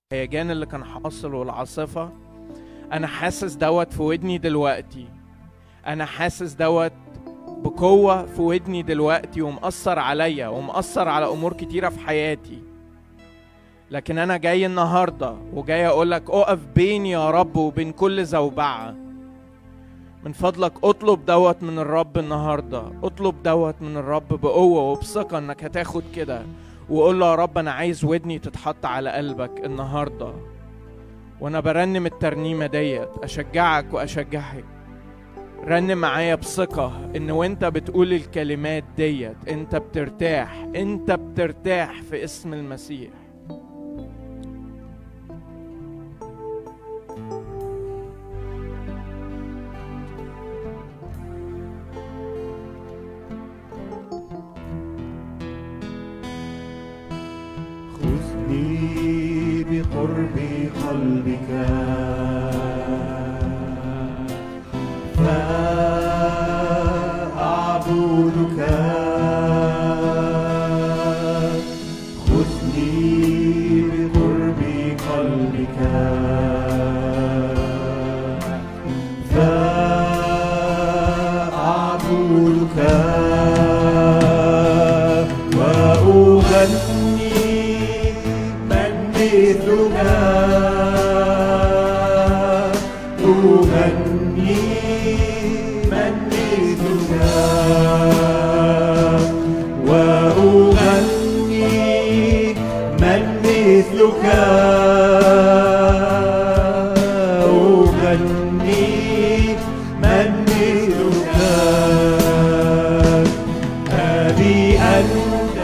الهيجان اللي كان حاصل والعاصفة، أنا حاسس دوت في ودني دلوقتي. أنا حاسس دوت بقوة في ودني دلوقتي، ومأثر عليا ومأثر على أمور كتيرة في حياتي. لكن أنا جاي النهاردة وجاي أقولك أقف بيني يا رب وبين كل زوبعة. من فضلك اطلب دوت من الرب النهاردة، اطلب دوت من الرب بقوة وبثقة انك هتاخد كده، وقول له يا رب انا عايز ودني تتحط على قلبك النهاردة. وانا برنم الترنيمة ديت اشجعك واشجعك، رنم معايا بثقة ان وانت بتقول الكلمات ديت انت بترتاح، انت بترتاح في اسم المسيح. بقرب قلبك فأعبدك، خذني بقرب قلبك فأعبدك وأغني مثلك، أغني من مثلك وأغني من مثلك، أغني من مثلك. أبي أنت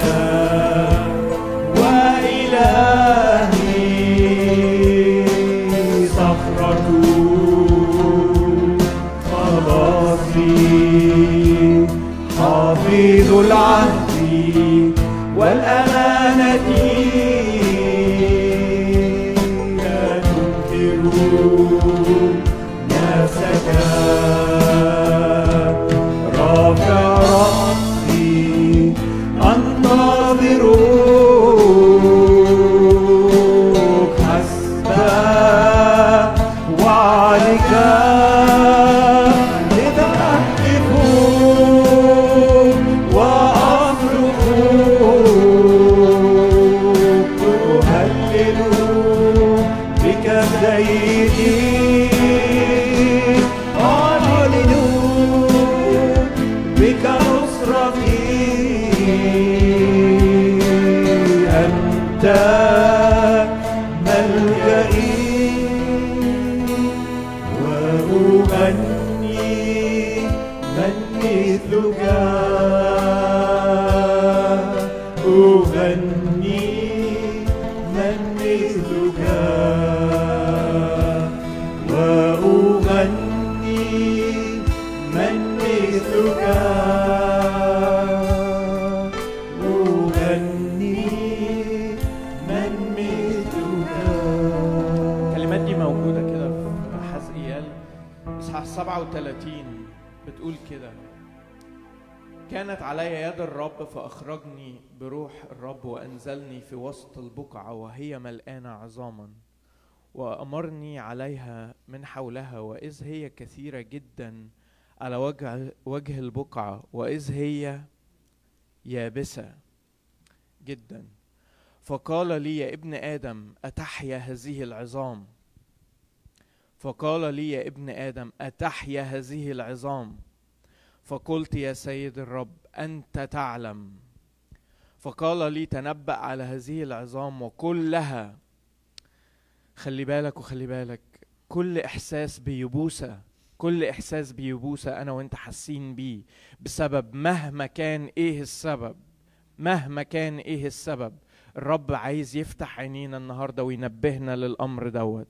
حافظ العهد والأمانة، لا تنكر نفسك، رافع رأسي أنتظرك حسب وعدك، بتقول كده: كانت علي يد الرب فأخرجني بروح الرب وأنزلني في وسط البقعة وهي ملآنة عظاما، وأمرني عليها من حولها، وإذ هي كثيرة جدا على وجه البقعة، وإذ هي يابسة جدا. فقال لي: يا ابن آدم أتحيا هذه العظام؟ فقال لي: يا ابن آدم أتحيا هذه العظام؟ فقلت: يا سيد الرب أنت تعلم. فقال لي: تنبأ على هذه العظام وكلها. خلي بالك وخلي بالك، كل إحساس بيبوسة، كل إحساس بيبوسة أنا وإنت حاسين بيه بسبب مهما كان إيه السبب، مهما كان إيه السبب، الرب عايز يفتح عينينا النهاردة وينبهنا للأمر دوت.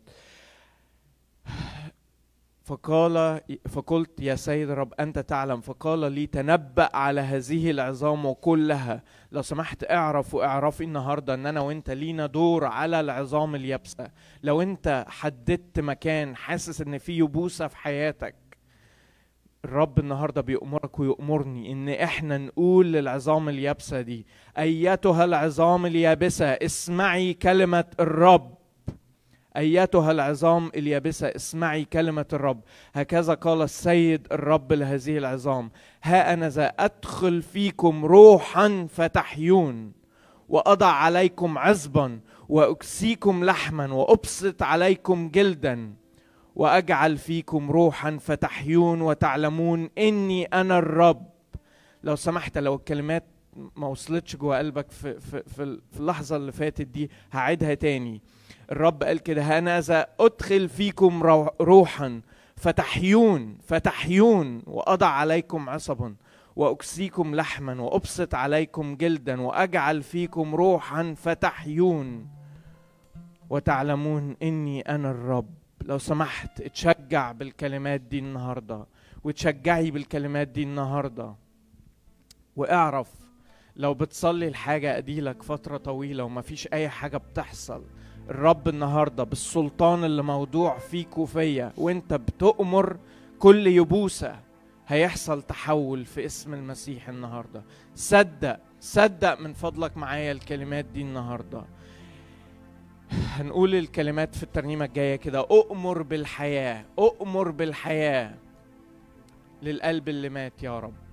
فقلت: يا سيد الرب أنت تعلم. فقال لي: تنبأ على هذه العظام وكلها. لو سمحت اعرف واعرفي النهاردة ان انا وانت لينا دور على العظام اليابسة. لو انت حددت مكان حاسس ان فيه يبوسة في حياتك، الرب النهاردة بيأمرك ويأمرني ان احنا نقول للعظام اليابسة دي: ايتها العظام اليابسة اسمعي كلمة الرب. أيتها العظام اليابسة اسمعي كلمة الرب، هكذا قال السيد الرب لهذه العظام، ها أنا ذا أدخل فيكم روحا فتحيون، وأضع عليكم عصبا، وأكسيكم لحما، وأبسط عليكم جلدا، وأجعل فيكم روحا فتحيون وتعلمون إني أنا الرب. لو سمحت، لو الكلمات ما وصلتش جوا قلبك في اللحظة اللي فاتت دي، هعيدها تاني. الرب قال كده، هانذا أدخل فيكم روحا فتحيون، وأضع عليكم عصبا، وأكسيكم لحما، وأبسط عليكم جلدا، وأجعل فيكم روحا فتحيون وتعلمون إني أنا الرب. لو سمحت اتشجع بالكلمات دي النهاردة، وتشجعي بالكلمات دي النهاردة، واعرف لو بتصلي الحاجة أديلك فترة طويلة وما فيش أي حاجة بتحصل، الرب النهاردة بالسلطان اللي موضوع فيك وفيا وانت بتؤمر كل يبوسة هيحصل تحول في اسم المسيح النهاردة. صدق من فضلك معايا الكلمات دي النهاردة. هنقول الكلمات في الترنيمة الجاية كده، أؤمر بالحياة للقلب اللي مات يا رب.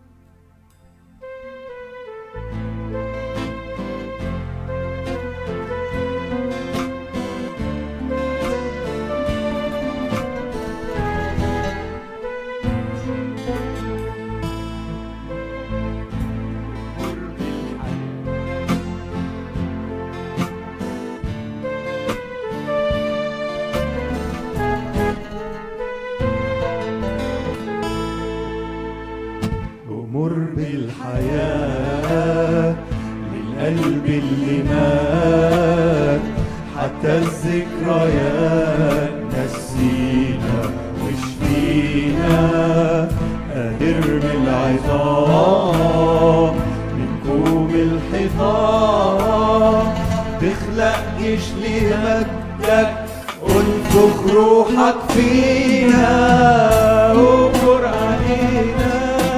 بالحياة للقلب اللي مات، حتى الذكريات نسينا وشفينا، قادر من العظام من كوم الحيطان، تخلق جيش لمجدك، انفخ روحك فينا، أمر علينا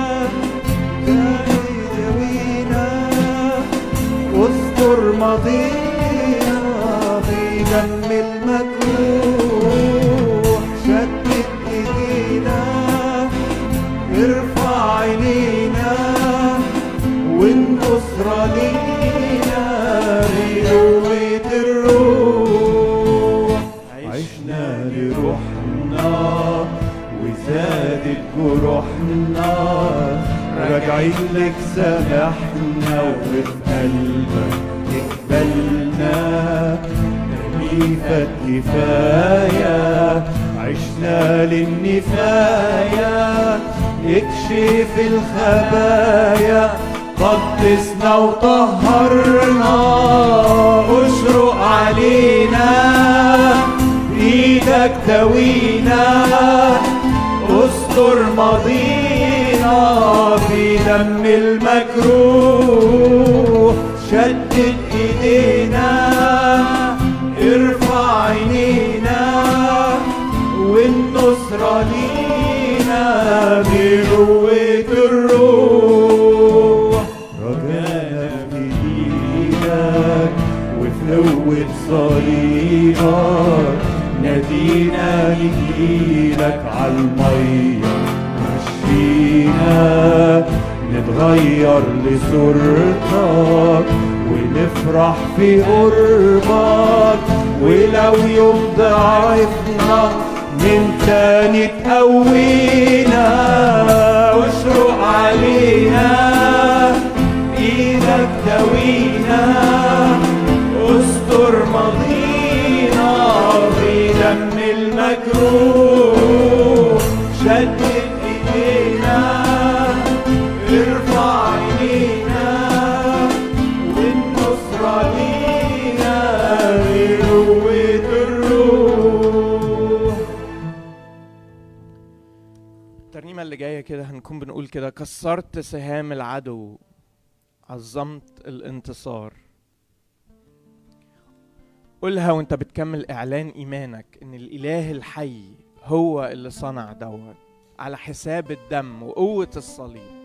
واذكر ماضينا في دم المجروح، شدد ايدينا ارفع عينينا والنصرة لينا بقوة الروح، عشنا لروحنا وزادت جروحنا، راجعين لك سامحنا وفي قلبك اقبلنا، تأليفك كفاية عشنا للنفاية، اكشف الخبايا قدسنا وطهرنا، اشرق علينا بإيدك توينا، استر ماضينا في دم المجروح، شدد ايدينا ارفع عينينا والنصرة لينا بقوة الروح، رجانا في ايدك وفي قوة صليبك، نادينا نجيلك عالمية مشينا، نتغير لصورتك ونفرح في قربك، ولو يوم ضعفنا من تاني تقوينا، واشرق علينا بإيدك توينا، استر ماضينا في دم المجروح، شدد ايدينا ارفع عينينا والنصرة لينا بقوة الروح. الترنيمة اللي جاية كده هنكون بنقول كده، كسرت سهام العدو، عظمت الانتصار. قولها وانت بتكمل اعلان ايمانك ان الاله الحي هو اللي صنع دوت على حساب الدم وقوة الصليب.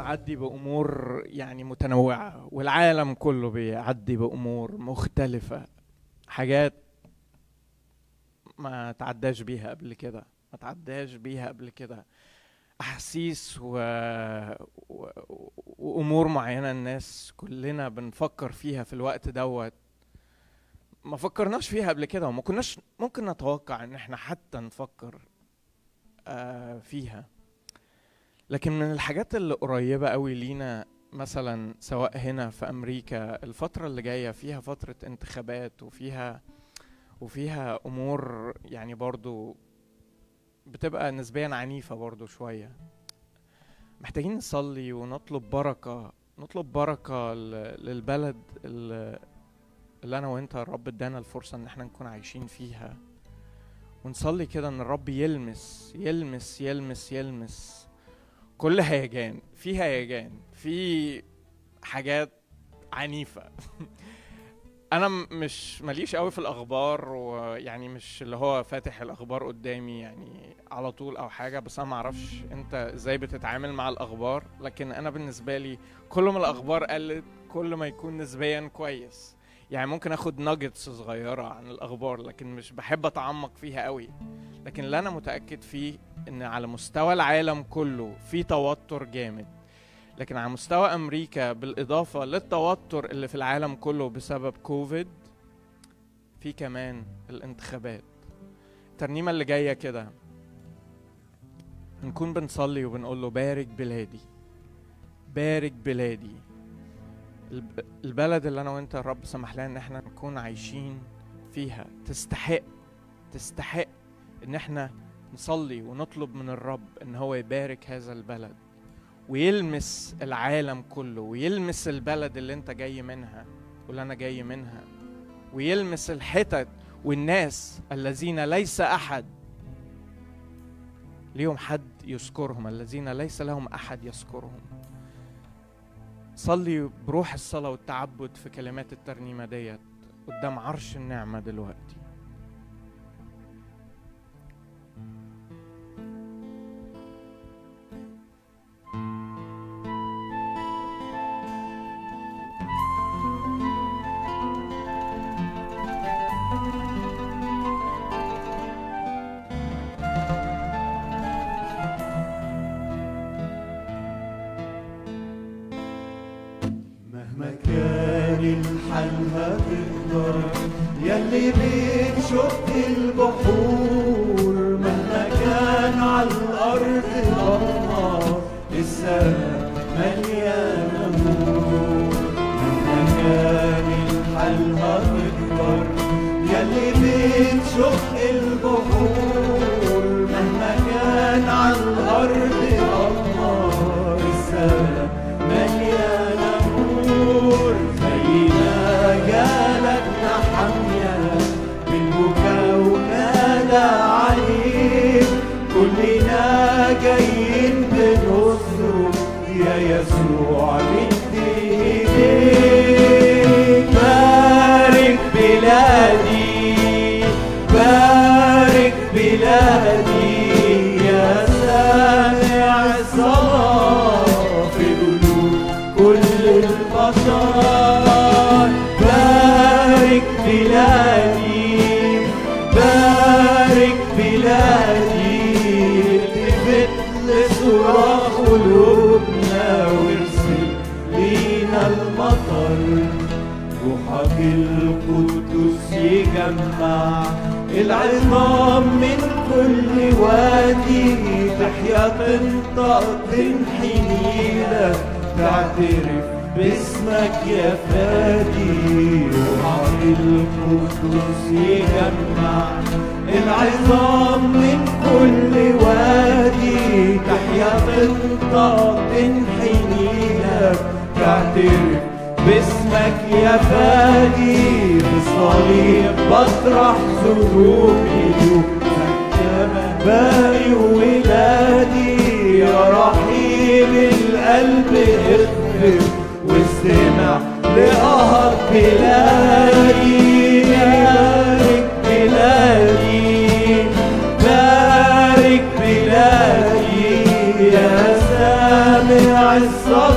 بيعدي بأمور يعني متنوعة، والعالم كله بيعدي بأمور مختلفة، حاجات ما تعداش بيها قبل كده، أحاسيس وأمور معينة الناس كلنا بنفكر فيها في الوقت دوت ما فكرناش فيها قبل كده، وما كناش ممكن نتوقع ان احنا حتى نفكر فيها. لكن من الحاجات اللي قريبة قوي لينا مثلا سواء هنا في أمريكا، الفترة اللي جاية فيها فترة انتخابات وفيها أمور يعني برضو بتبقى نسبيا عنيفة برضو شوية. محتاجين نصلي ونطلب بركة للبلد اللي أنا وإنت الرب ادانا الفرصة إن احنا نكون عايشين فيها، ونصلي كده إن الرب يلمس يلمس يلمس يلمس كل هيجان، في حاجات عنيفة. أنا مش ماليش قوي في الأخبار، ويعني مش اللي هو فاتح الأخبار قدامي يعني على طول أو حاجة، بس أنا معرفش أنت إزاي بتتعامل مع الأخبار. لكن أنا بالنسبة لي كل ما الأخبار قلت كل ما يكون نسبيا كويس. يعني ممكن أخد ناجتس صغيرة عن الأخبار، لكن مش بحب أتعمق فيها قوي. لكن اللي أنا متأكد فيه إن على مستوى العالم كله في توتر جامد، لكن على مستوى أمريكا بالإضافة للتوتر اللي في العالم كله بسبب كوفيد، في كمان الانتخابات. الترنيمة اللي جاية كده نكون بنصلي وبنقول له بارك بلادي، بارك بلادي، البلد اللي أنا وإنت الرب سمح لنا إن احنا نكون عايشين فيها. تستحق إن احنا نصلي ونطلب من الرب إن هو يبارك هذا البلد ويلمس العالم كله، ويلمس البلد اللي انت جاي منها واللي انا جاي منها، ويلمس الحتت والناس الذين ليس احد ليهم حد يذكرهم، الذين ليس لهم احد يذكرهم. صلي بروح الصلاة والتعبد في كلمات الترنيمة ديت قدام عرش النعمة دلوقتي. يلي بتشق البحور مهما كان على الأرض ضلمة، السماء مليانة نور. مهما كان الحال هتقدر يلي بتشق البحور مهما كان على الأرض ضلمة، السماء مليانة نور. زينا جالتنا حمية بالبكا ونادى عليك، كلنا جايين بنصره يا يسوع مد ايديك. بارك بلادي بارك بلادي يا سامع الصلاة في قلوب كل البشر. بارك بلادي بارك بلادي، التفت لصراخ قلوبنا وارسل لينا المطر. روحك القدس يجمع العظام من كل وادي، تحيا تنطق تنحي نيلك تعترف باسمك يا فادي. روحك القدس يجمع العظام من كل وادي، تحيا تنطق تنحي نيلك تعترف باسمك يا فادي. بالصليب بطرح ذنوبي وسكب باقي ولادي، يا رحيم القلب اغفر واستمع لقهر بلادي. بارك بلادي بارك بلادي يا سامع الصلاة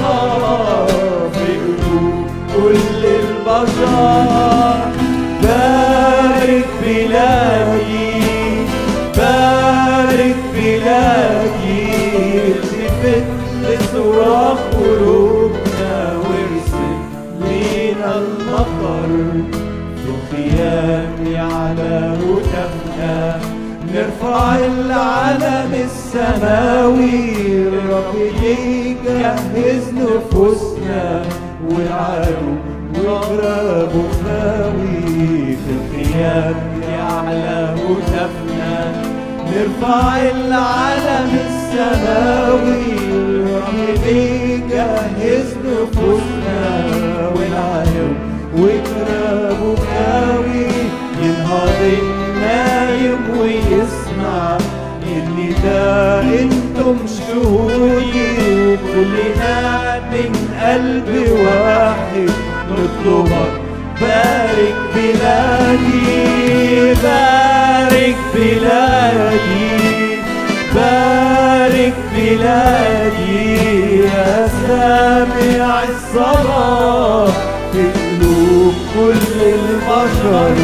الخيام يعلى هتافنا، نرفع العلم السماوي، الرب يجهز نفوسنا والعدو وجرابه خاوي. في الخيام يعلى هتافنا، نرفع العلم السماوي، الرب يجهز نفوسنا والعدو وجرابه خاوي. ينهض النايم ويسمع النداء، انتم شهودي، وكلنا من قلب واحد نطلبك. بارك بلادي، بارك بلادي، بارك بلادي، يا سامع الصلاة في قلوب كل البشر.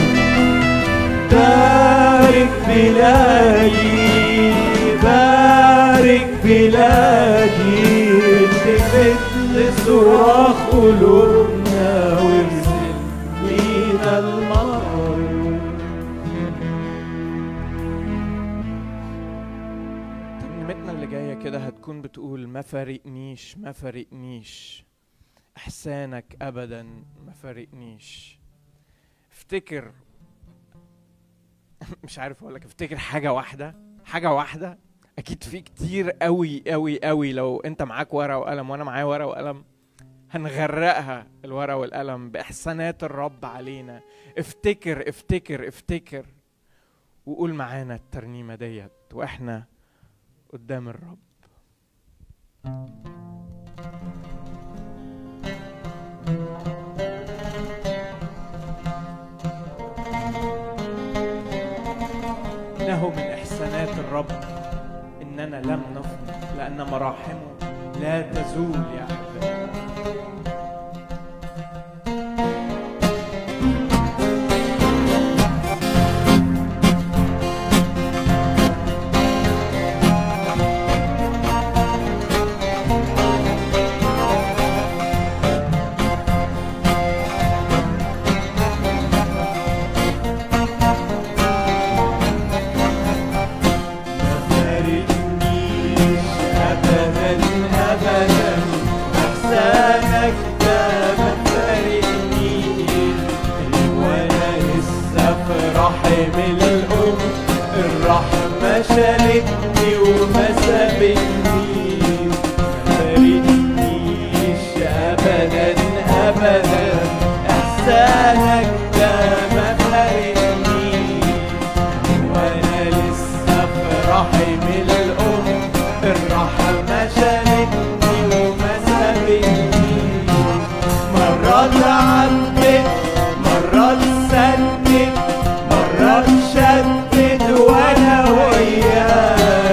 بارك بلادي، بارك بلادي، التفت لصراخ قلوبنا وارسل لينا المطر. ترنيمتنا اللي جاية كده هتكون بتقول ما فارقنيش ما فارقنيش، إحسانك أبدا ما فارقنيش. افتكر مش عارف اقول لك، افتكر حاجه واحده. اكيد في كتير قوي قوي قوي. لو انت معاك ورقه وقلم وانا معايا ورقه وقلم هنغرقها الورقه والقلم باحسانات الرب علينا. افتكر افتكر افتكر وقول معانا الترنيمه ديت واحنا قدام الرب. إنه من إحسانات الرب إننا لم نفنى، لأن مراحمه لا تزول يا أحبائي. شالتني وما سابتني، ما فارقنيش ابدا ابدا، احسانك ده ما فارقنيش. وانا لسه في رحم الام، الرحمه شالتني وما سابتني. مرات عدت مرات سدت مرات شدت وانا وياك.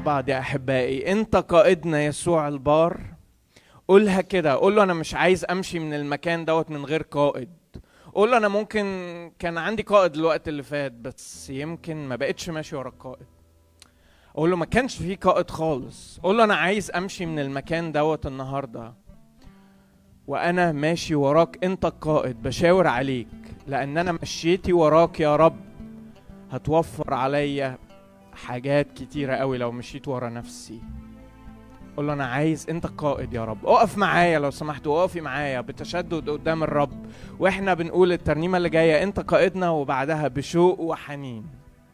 بعض يا أحبائي. أنت قائدنا يسوع البار. قولها كده، قول له أنا مش عايز أمشي من المكان دوت من غير قائد. قول له أنا ممكن كان عندي قائد الوقت اللي فات، بس يمكن ما بقتش ماشي ورا القائد. قول له ما كانش فيه قائد خالص. قول له أنا عايز أمشي من المكان دوت النهاردة وأنا ماشي وراك، أنت القائد، بشاور عليك، لأن أنا مشيتي وراك يا رب هتوفر عليا حاجات كتيرة قوي لو مشيت ورا نفسي. قول له أنا عايز أنت القائد يا رب. اقف معايا لو سمحت، وقفي معايا بتشدد قدام الرب وإحنا بنقول الترنيمة اللي جاية أنت قائدنا، وبعدها بشوق وحنين.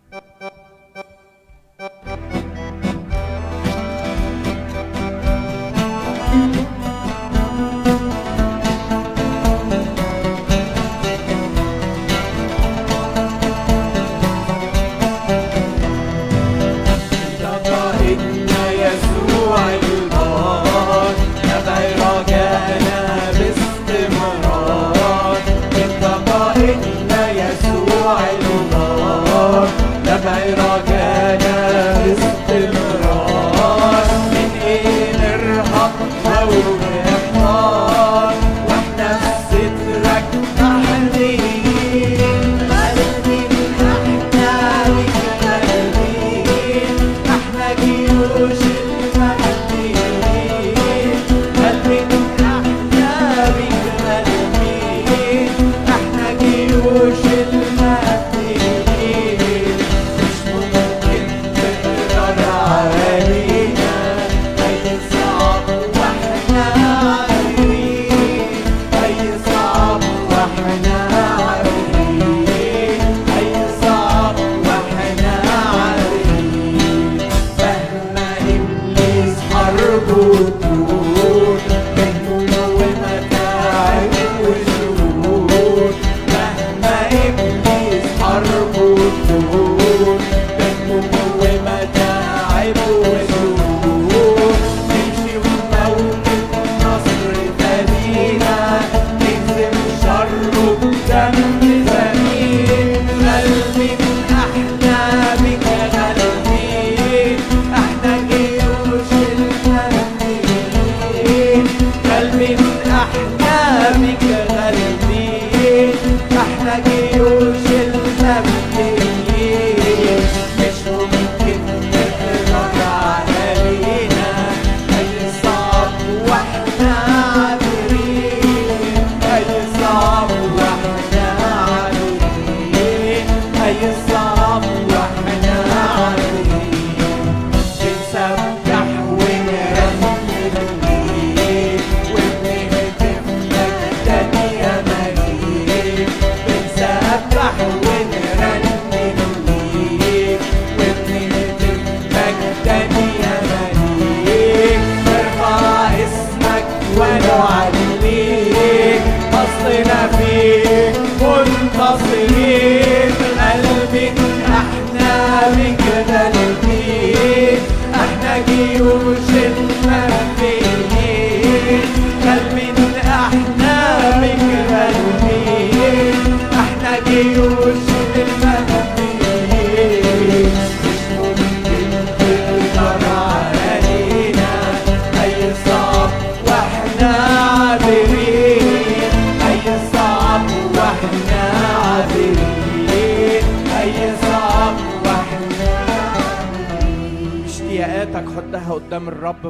قدام الرب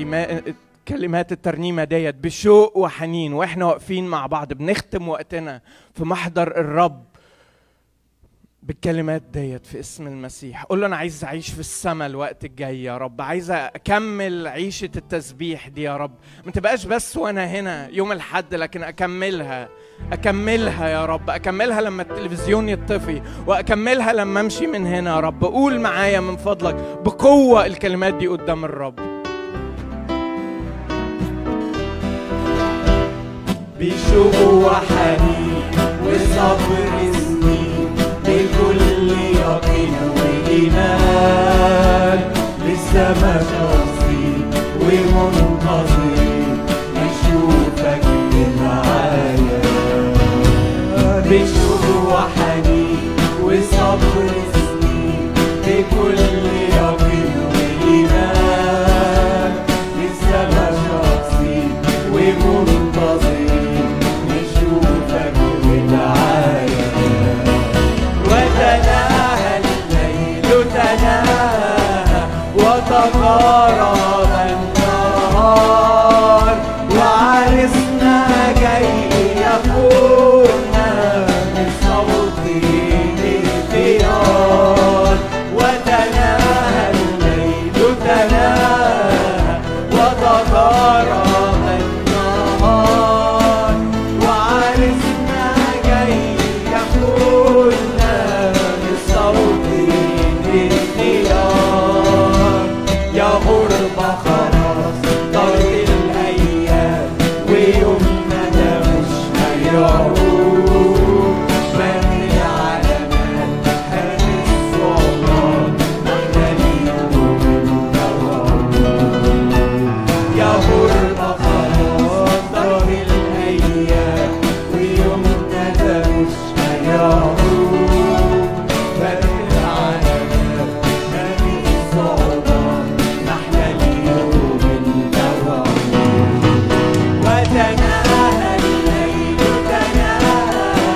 في كلمات الترنيمة ديت بشوق وحنين، واحنا واقفين مع بعض بنختم وقتنا في محضر الرب بالكلمات ديت في اسم المسيح. قول له انا عايز اعيش في السماء الوقت الجاي يا رب، عايز اكمل عيشة التسبيح دي يا رب، ما تبقاش بس وانا هنا يوم الحد، لكن اكملها يا رب، اكملها لما التلفزيون يطفي، واكملها لما امشي من هنا يا رب. قول معايا من فضلك بقوة الكلمات دي قدام الرب. بشوق وحنين وصبر سنين بكل يقين وإيمان لسه ما شاصين ومنتظرين نشوفك معايا. بشوق وحنين وصبر سنين بكل يقين وإيمان وتقارب النهار وعرسنا جاي يقولنا بصوت الاختيار وتناهى الليل تناهى وتقارب النهار وعرسنا جاي يقولنا بصوت الاختيار يا غربة خلاص طارت الأيام ويومنا ده مش هيعود من العلامات هات الصعوبات نحتليه بالنوار يا غربة خلاص طارت الأيام ويومنا ده مش هيعود من العلامات هات الصعوبات نحتليه بالنوار وتناهى الليل تناهى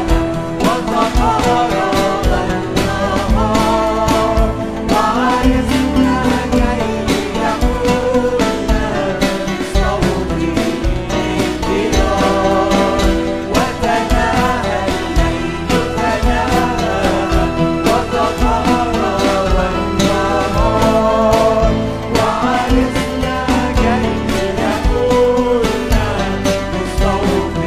وتقارب النهار وعرسنا جاي يقولنا بصوت الاختيار وتناهى الليل تناهى وتقارب النهار وعرسنا جاي يقولنا بصوت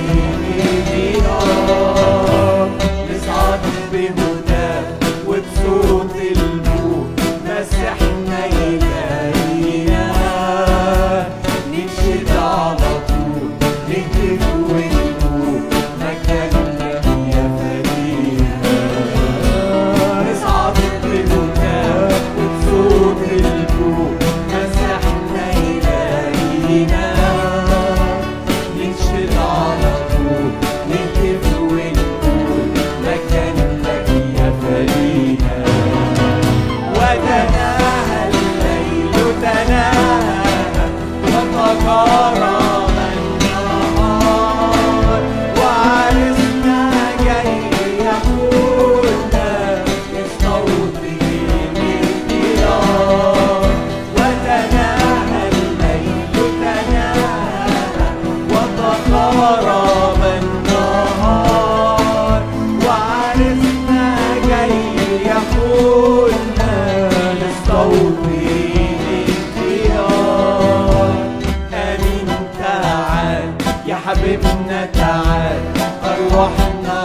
الاختيار نصعد بهداه وبصوت البوق مسحنا يدينا ننشد على طول نهتف ونقول مجدنا يا فدينا نصعد بهداه وبصوت البوق مسحنا يدينا ننشد على طول نهتف ونقول مجدنا يا فدينا وتناهى الليل تناهى وتقارب النهار وعرسنا جاي يقولنا بصوت الاختيار وتناهى الليل تناهى وتقارب النهار وعرسنا جاي يقولنا للصوت الاختيار آمين تعال يا حبيبنا تعال أرواحنا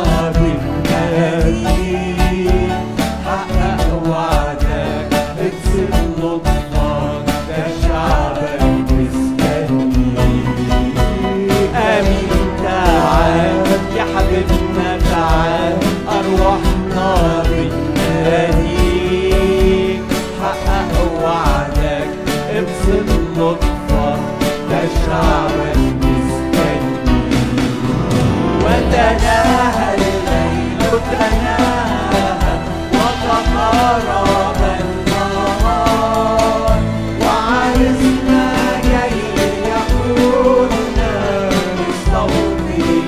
بالنادي حقق وعدك اكسب لطفك ده شعبك مستني آمين تعال يا حبيبنا تعال أرواحنا بالنادي حقق وعدك ابسط لطفك ده شعبك مستني وتناهى الليل تناهى وتقارب النهار وعرسنا جاي يقولنا بصوت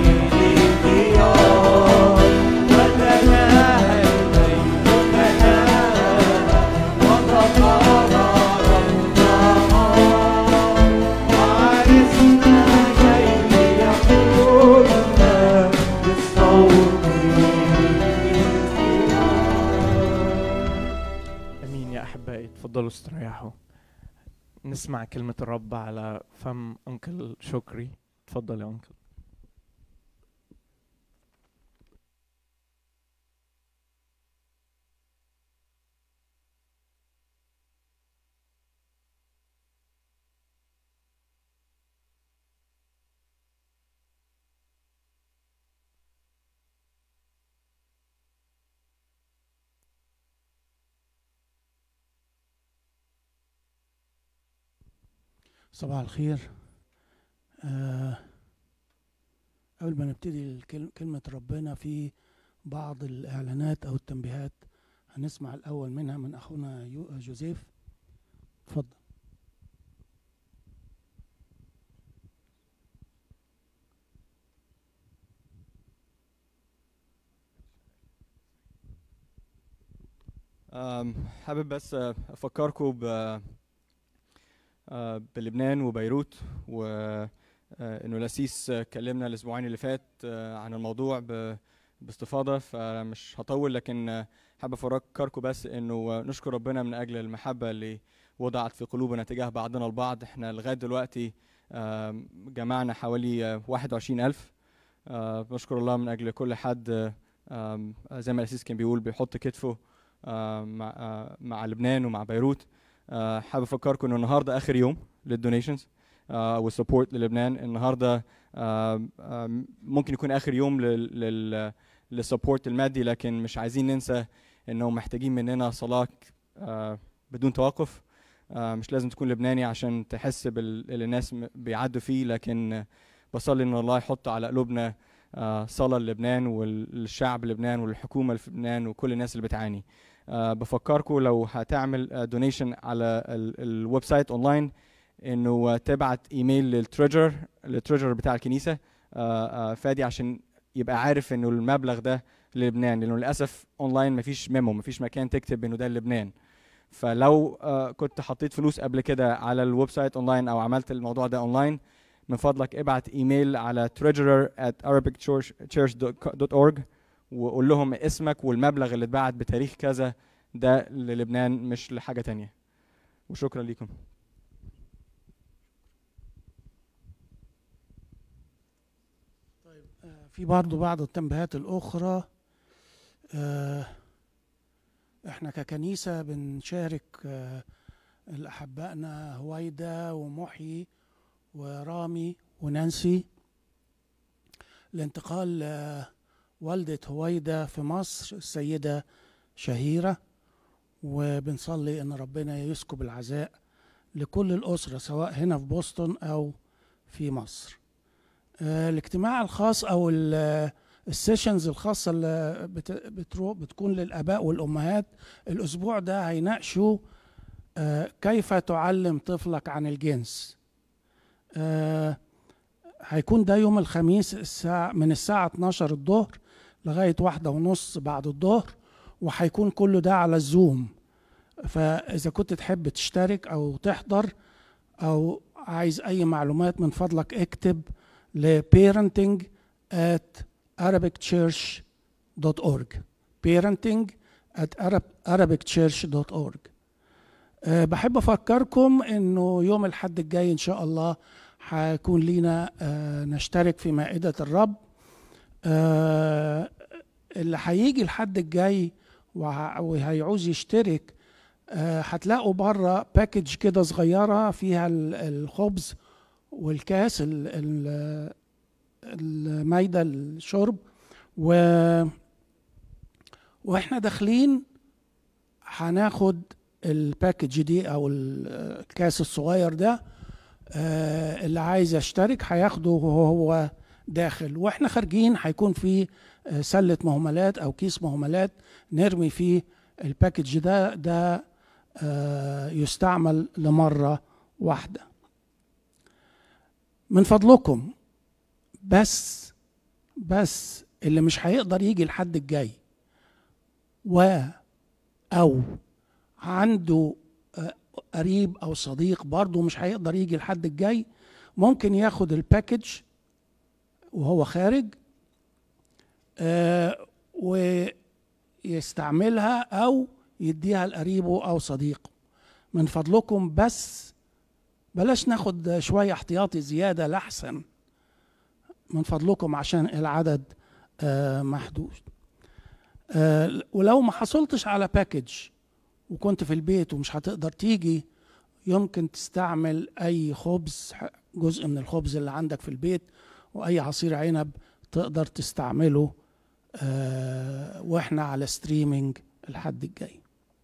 الاختيار وتناهى الليل تناهى وتقارب النهار وعرسنا جاي يقولنا بصوت الاختيار امين يا احبائي، اتفضلوا استريحوا نسمع كلمة الرب على فم انكل شكري. اتفضل يا انكل. صباح الخير. قبل ما نبتدي كلمة ربنا، في بعض الإعلانات أو التنبيهات هنسمع الأول منها من أخونا جوزيف. اتفضل. حابب بس افكركم بلبنان وبيروت، وانه الأسيس كلمنا الاسبوعين اللي فات عن الموضوع باستفاضه، فمش هطول، لكن حابب افكركم بس انه نشكر ربنا من اجل المحبه اللي وضعت في قلوبنا تجاه بعضنا البعض. احنا لغايه دلوقتي جمعنا حوالي 21,000. بشكر الله من اجل كل حد زي ما الأسيس كان بيقول بيحط كتفه مع لبنان ومع بيروت. حابب افكركم انه النهارده اخر يوم للدونيشنز والسبورت للبنان. النهارده ممكن يكون اخر يوم للسبورت المادي، لكن مش عايزين ننسى انهم محتاجين مننا صلاه بدون توقف. مش لازم تكون لبناني عشان تحس باللي الناس بيعدوا فيه، لكن بصلي ان الله يحط على قلوبنا صلاة للبنان والشعب لبنان والحكومة في لبنان وكل الناس اللي بتعاني. بفكركم لو هتعمل دونيشن على الويب سايت اونلاين انه تبعت ايميل للتريجر بتاع الكنيسة فادي، عشان يبقى عارف انه المبلغ ده للبنان، لانه للاسف اونلاين مفيش ميمو، مفيش مكان تكتب انه ده للبنان. فلو كنت حطيت فلوس قبل كده على الويب سايت اونلاين او عملت الموضوع ده اونلاين، من فضلك ابعت ايميل على treasurer@arabicchurch.org وقول لهم اسمك والمبلغ اللي اتبعت بتاريخ كذا ده للبنان مش لحاجة تانية. وشكرا لكم. طيب في برضه بعض التنبيهات الأخرى. احنا ككنيسة بنشارك الأحبائنا هويدا ومحيي ورامي ونانسي لانتقال والدة هويدا في مصر، السيدة شهيرة، وبنصلي ان ربنا يسكب العزاء لكل الأسرة سواء هنا في بوسطن أو في مصر. الاجتماع الخاص أو السيشنز الخاصة اللي بتكون للآباء والأمهات الأسبوع ده هيناقشوا كيف تعلم طفلك عن الجنس. هيكون ده يوم الخميس من الساعة 12 الظهر لغاية 1:30 بعد الظهر، وهيكون كله ده على الزوم. فإذا كنت تحب تشترك أو تحضر أو عايز أي معلومات من فضلك اكتب ل parenting@arabicchurch.org parenting@arabicchurch.org. بحب أفكركم إنه يوم الحد الجاي إن شاء الله هيكون لينا نشترك في مائدة الرب. اللي هيجي الحد الجاي وهيعوز يشترك هتلاقوا بره باكج كده صغيرة فيها الخبز والكاس المايدة الشرب، واحنا داخلين هناخد الباكج دي او الكاس الصغير ده. اللي عايز يشترك هياخده وهو داخل، واحنا خارجين هيكون في سلة مهملات او كيس مهملات نرمي فيه الباكج ده يستعمل لمرة واحدة. من فضلكم بس اللي مش هيقدر يجي الحد الجاي او عنده قريب او صديق برضه مش هيقدر يجي الحد الجاي، ممكن ياخد الباكج وهو خارج ويستعملها او يديها لقريبه او صديقه. من فضلكم بس بلاش ناخد شوية احتياطي زيادة لحسن، من فضلكم عشان العدد محدود. ولو ما حصلتش على باكج وكنت في البيت ومش هتقدر تيجي، يمكن تستعمل أي خبز، جزء من الخبز اللي عندك في البيت، وأي عصير عنب تقدر تستعمله وإحنا على ستريمينج الحد الجاي.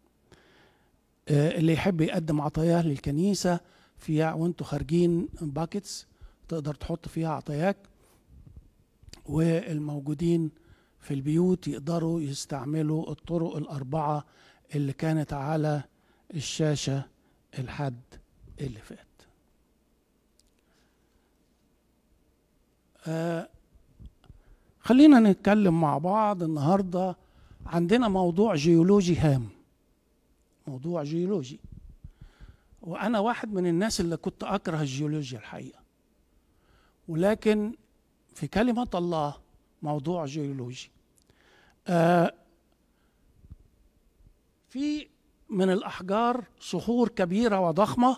اللي يحب يقدم عطاياه للكنيسة فيها وانتوا خارجين باكيتس تقدر تحط فيها عطاياك، والموجودين في البيوت يقدروا يستعملوا الطرق الأربعة اللي كانت على الشاشة الحد اللي فات. خلينا نتكلم مع بعض النهاردة. عندنا موضوع جيولوجي هام، موضوع جيولوجي. وأنا واحد من الناس اللي كنت أكره الجيولوجيا الحقيقة، ولكن في كلمة الله موضوع جيولوجي. في من الأحجار صخور كبيرة وضخمة،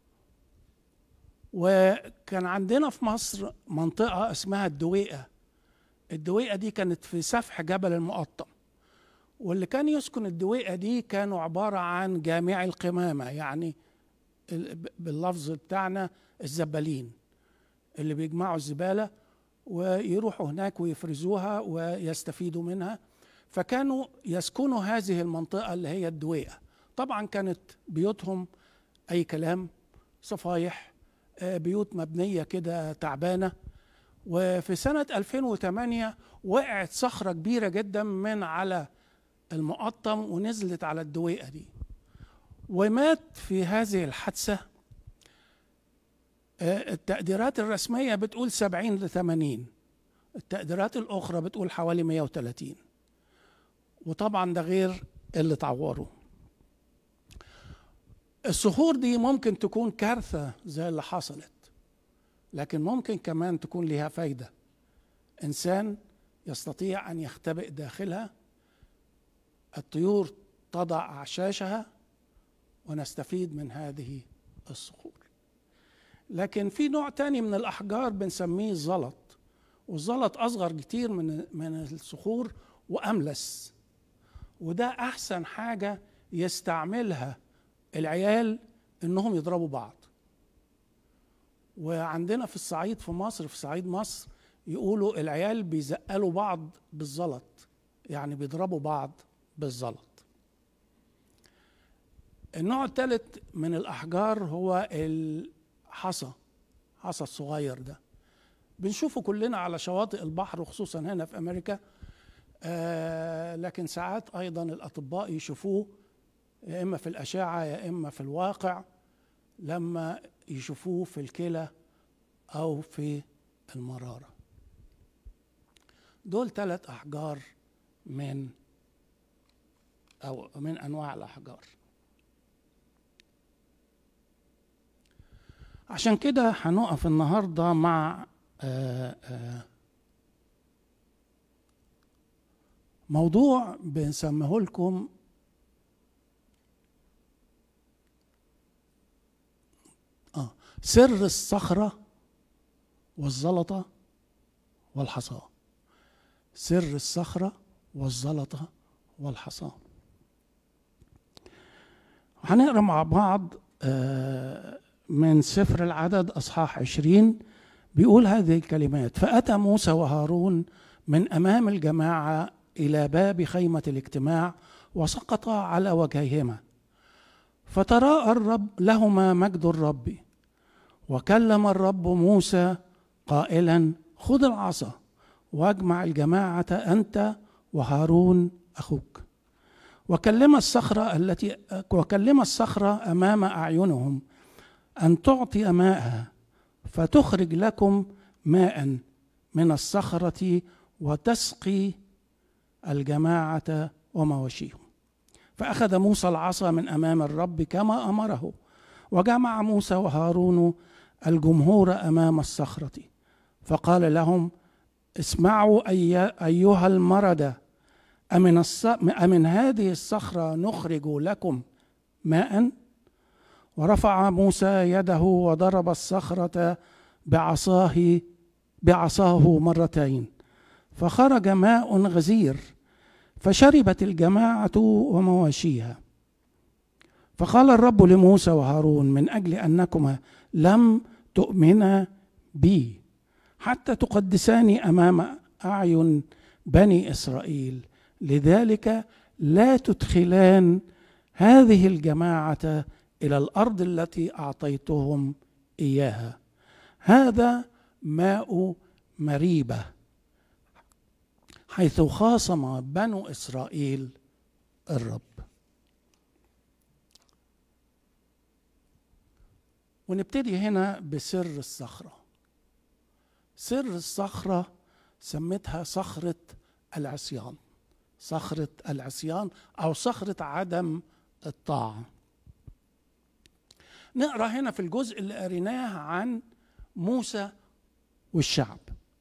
وكان عندنا في مصر منطقة اسمها الدويقة. الدويقة دي كانت في سفح جبل المقطم، واللي كان يسكن الدويقة دي كانوا عبارة عن جامعي القمامة، يعني باللفظ بتاعنا الزبالين اللي بيجمعوا الزبالة ويروحوا هناك ويفرزوها ويستفيدوا منها. فكانوا يسكنوا هذه المنطقة اللي هي الدويقة. طبعا كانت بيوتهم أي كلام، صفايح، بيوت مبنية كده تعبانة. وفي سنة 2008 وقعت صخرة كبيرة جدا من على المقطم ونزلت على الدويقة دي، ومات في هذه الحادثة. التقديرات الرسمية بتقول 70 ل 80، التقديرات الأخرى بتقول حوالي 130. وطبعا ده غير اللي تعوروا. الصخور دي ممكن تكون كارثة زي اللي حصلت، لكن ممكن كمان تكون لها فايدة. إنسان يستطيع أن يختبئ داخلها، الطيور تضع أعشاشها، ونستفيد من هذه الصخور. لكن في نوع تاني من الأحجار بنسميه الزلط، والزلط أصغر كتير من الصخور وأملس، وده أحسن حاجة يستعملها العيال إنهم يضربوا بعض. وعندنا في الصعيد في مصر، في صعيد مصر، يقولوا العيال بيزقلوا بعض بالزلط، يعني بيضربوا بعض بالزلط. النوع الثالث من الأحجار هو الحصى، حصى الصغير ده بنشوفه كلنا على شواطئ البحر، وخصوصا هنا في أمريكا. لكن ساعات أيضا الأطباء يشوفوه يا إما في الأشعة يا إما في الواقع، لما يشوفوه في الكلى أو في المرارة. دول 3 أحجار من أنواع الأحجار. عشان كده هنقف النهاردة مع موضوع بنسميه لكم سر الصخرة والزلطة والحصى. سر الصخرة والزلطة والحصى. هنقرأ مع بعض من سفر العدد أصحاح 20. بيقول هذه الكلمات: فأتى موسى وهارون من أمام الجماعة إلى باب خيمة الاجتماع، وسقطا على وجهيهما، فتراءى الرب لهما مجد الرب. وكلم الرب موسى قائلا: خذ العصا واجمع الجماعة أنت وهارون أخوك، وكلم الصخرة أمام أعينهم أن تعطي ماءها، فتخرج لكم ماء من الصخرة وتسقي الجماعة ومواشيهم. فأخذ موسى العصا من أمام الرب كما أمره، وجمع موسى وهارون الجمهور أمام الصخرة، فقال لهم: اسمعوا أيها المردة، أمن هذه الصخرة نخرج لكم ماء؟ ورفع موسى يده وضرب الصخرة بعصاه مرتين، فخرج ماء غزير، فشربت الجماعة ومواشيها. فقال الرب لموسى وهارون: من أجل أنكما لم تؤمنا بي حتى تقدساني أمام أعين بني إسرائيل، لذلك لا تدخلان هذه الجماعة إلى الأرض التي أعطيتهم إياها. هذا ماء مريبة، حيث خاصم بنو إسرائيل الرب. ونبتدي هنا بسر الصخرة. سر الصخرة سميتها صخرة العصيان، صخرة العصيان أو صخرة عدم الطاعة. نقرأ هنا في الجزء اللي قريناه عن موسى والشعب.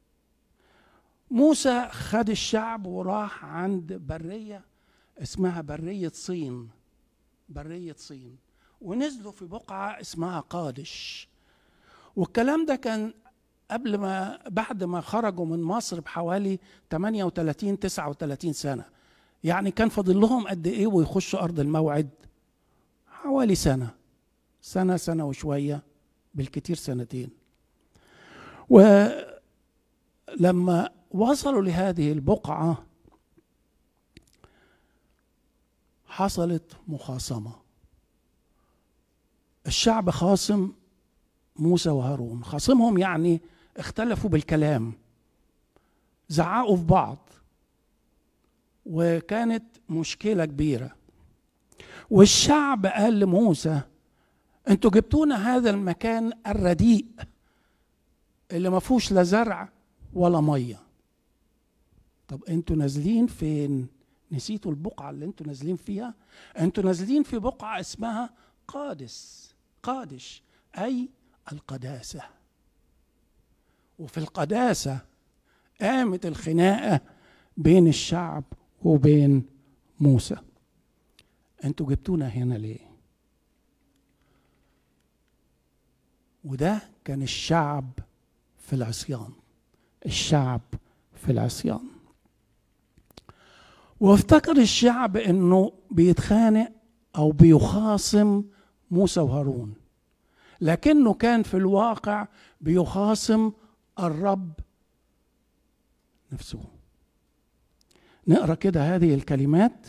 موسى خد الشعب وراح عند برية اسمها برية صين، برية صين، ونزلوا في بقعة اسمها قادش. والكلام ده كان قبل ما بعد ما خرجوا من مصر بحوالي 38 39 سنة. يعني كان فاضل لهم قد ايه ويخشوا أرض الموعد؟ حوالي سنة وشوية، بالكتير سنتين. ولما وصلوا لهذه البقعة حصلت مخاصمة. الشعب خاصم موسى وهارون، خاصمهم يعني اختلفوا بالكلام، زعقوا في بعض، وكانت مشكلة كبيرة. والشعب قال لموسى: انتوا جبتونا هذا المكان الرديء اللي ما فيهوش لا زرع ولا ميه. طب انتوا نازلين فين؟ نسيتوا البقعة اللي انتوا نازلين فيها؟ انتوا نازلين في بقعة اسمها قادش اي القداسة. وفي القداسة قامت الخناقة بين الشعب وبين موسى. انتوا جبتونا هنا ليه؟ وده كان الشعب في العصيان، الشعب في العصيان. وافتكر الشعب انه بيتخانق او بيخاصم موسى وهارون، لكنه كان في الواقع بيخاصم الرب نفسه. نقرأ كده هذه الكلمات: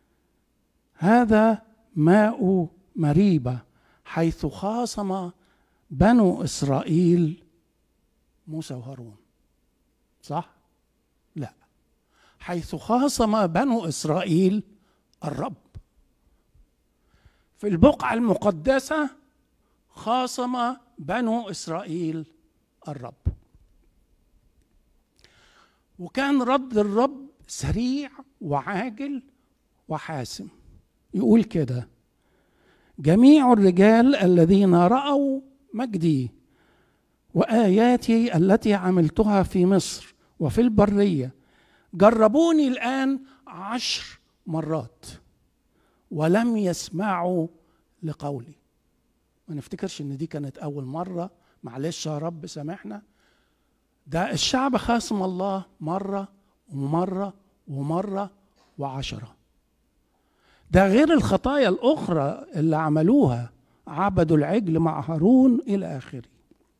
هذا ماء مريبة حيث خاصم بنو إسرائيل موسى وهارون. صح؟ لا، حيث خاصم بنو إسرائيل الرب. في البقعة المقدسة خاصم بنو إسرائيل الرب. وكان رد الرب سريع وعاجل وحاسم. يقول كده: جميع الرجال الذين رأوا مجدي وآياتي التي عملتها في مصر وفي البرية جربوني الآن 10 مرات ولم يسمعوا لقولي. ما نفتكرش ان دي كانت أول مرة، معلش يا رب سامحنا. ده الشعب خاصم الله مرة ومرة ومرة و10. ده غير الخطايا الأخرى اللي عملوها، عبدوا العجل مع هارون إلى آخره.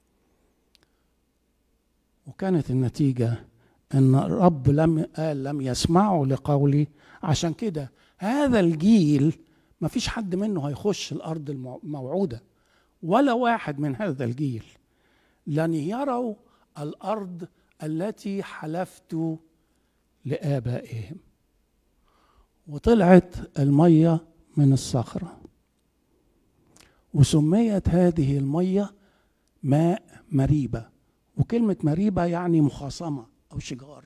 وكانت النتيجة أن الرب لم يسمعوا لقولي. عشان كده هذا الجيل ما فيش حد منه هيخش الأرض الموعودة، ولا واحد من هذا الجيل لن يروا الأرض التي حلفت لآبائهم. وطلعت المية من الصخرة، وسميت هذه المية ماء مريبة. وكلمة مريبة يعني مخاصمة أو شجار.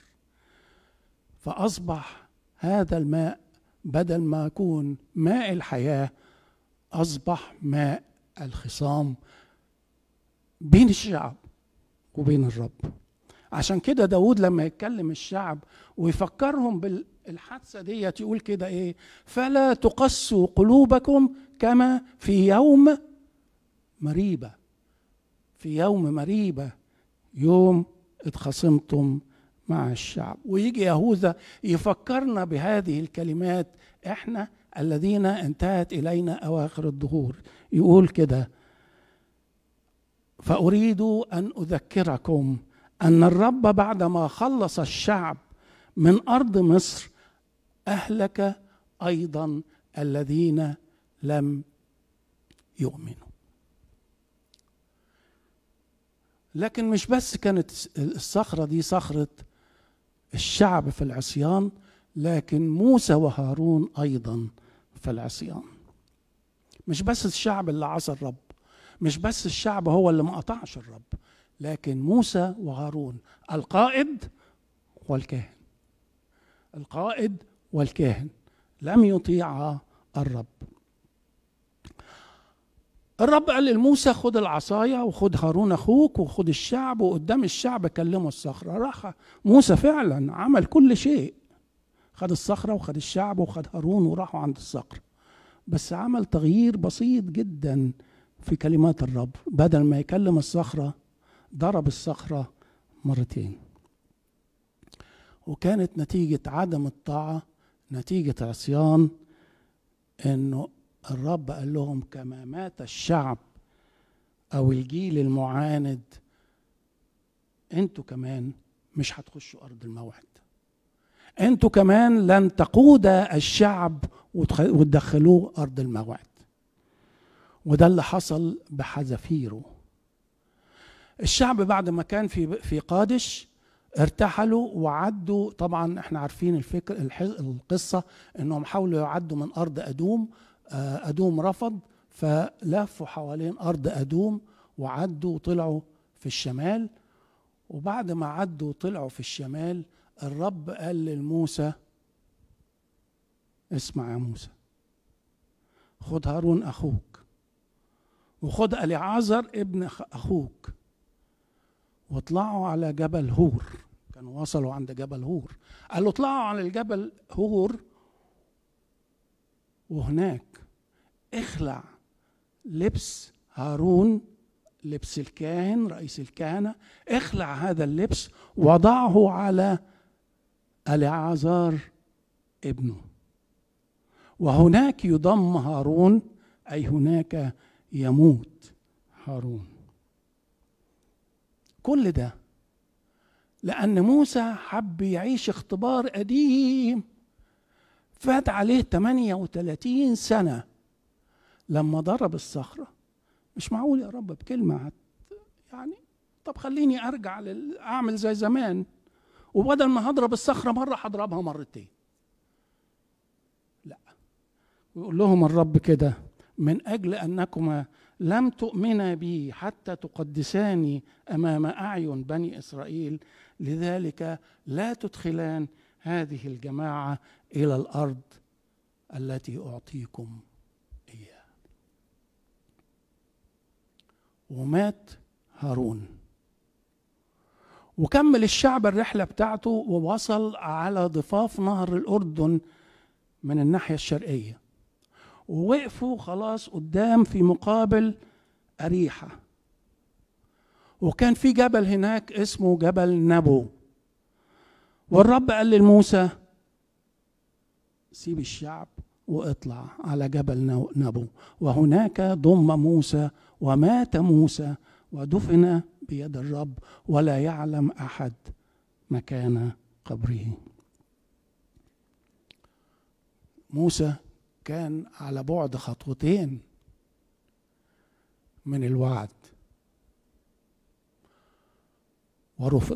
فأصبح هذا الماء بدل ما يكون ماء الحياة أصبح ماء الخصام بين الشعب وبين الرب. عشان كده داود لما يتكلم الشعب ويفكرهم بالحادثة ديت يقول كده ايه: فلا تقسوا قلوبكم كما في يوم مريبة. في يوم مريبة، يوم اتخاصمتم مع الشعب. ويجي يهوذا يفكرنا بهذه الكلمات، احنا الذين انتهت الينا اواخر الدهور. يقول كده: فأريد أن أذكركم أن الرب بعدما خلص الشعب من أرض مصر أهلك أيضا الذين لم يؤمنوا. لكن مش بس كانت الصخرة دي صخرة الشعب في العصيان، لكن موسى وهارون أيضا في العصيان. مش بس الشعب اللي عصى الرب، مش بس الشعب هو اللي ما قطعش الرب، لكن موسى وهارون القائد والكاهن، القائد والكاهن لم يطيعا الرب. الرب قال لموسى خد العصاية وخد هارون أخوك وخد الشعب، وقدام الشعب كلموا الصخرة. راح موسى فعلا عمل كل شيء، خد الصخرة وخد الشعب وخد هارون وراحوا عند الصخرة. بس عمل تغيير بسيط جدا في كلمات الرب، بدل ما يكلم الصخرة ضرب الصخرة مرتين. وكانت نتيجة عدم الطاعة، نتيجة عصيان، انه الرب قال لهم كما مات الشعب او الجيل المعاند انتوا كمان مش هتخشوا ارض الموعد، انتوا كمان لن تقود الشعب وتدخلوه ارض الموعد. وده اللي حصل بحذافيره. الشعب بعد ما كان في قادش ارتحلوا وعدوا. طبعا احنا عارفين القصة انهم حاولوا يعدوا من ارض ادوم، ادوم رفض، فلفوا حوالين ارض ادوم وعدوا وطلعوا في الشمال. وبعد ما عدوا وطلعوا في الشمال الرب قال لموسى اسمع يا موسى، خد هارون اخوك وخد اليعازر ابن اخوك واطلعوا على جبل هور. كانوا وصلوا عند جبل هور، قال له اطلعوا على الجبل هور، وهناك اخلع لبس هارون، لبس الكاهن رئيس الكهنة، اخلع هذا اللبس وضعه على اليعازر ابنه، وهناك يضم هارون، أي هناك يموت هارون. كل ده لأن موسى حب يعيش اختبار قديم فات عليه 38 سنة لما ضرب الصخرة. مش معقول يا رب بكلمة يعني طب خليني أرجع أعمل زي زمان، وبدل ما هضرب الصخرة مرة هضربها مرتين. لا، ويقول لهم الرب كده من أجل أنكما لم تؤمنا بي حتى تقدساني أمام أعين بني إسرائيل، لذلك لا تدخلان هذه الجماعة إلى الأرض التي أعطيكم إياها. ومات هارون، وكمل الشعب الرحلة بتاعته ووصل على ضفاف نهر الأردن من الناحية الشرقية، ووقفوا خلاص قدام في مقابل أريحة، وكان في جبل هناك اسمه جبل نبو. والرب قال لموسى سيب الشعب واطلع على جبل نبو، وهناك ضم موسى ومات موسى ودفن بيد الرب ولا يعلم أحد مكان قبره. موسى كان على بعد خطوتين من الوعد ورفض،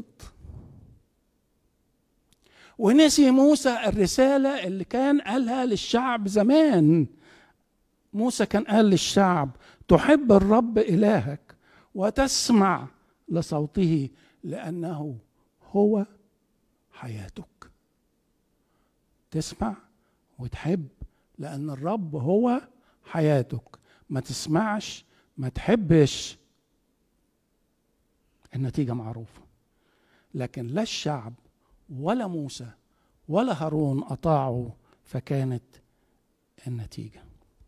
ونسي موسى الرسالة اللي كان قالها للشعب زمان. موسى كان قال للشعب تحب الرب إلهك وتسمع لصوته لأنه هو حياتك. تسمع وتحب لأن الرب هو حياتك، ما تسمعش ما تحبش، النتيجة معروفة. لكن لا الشعب ولا موسى ولا هارون أطاعوا، فكانت النتيجة.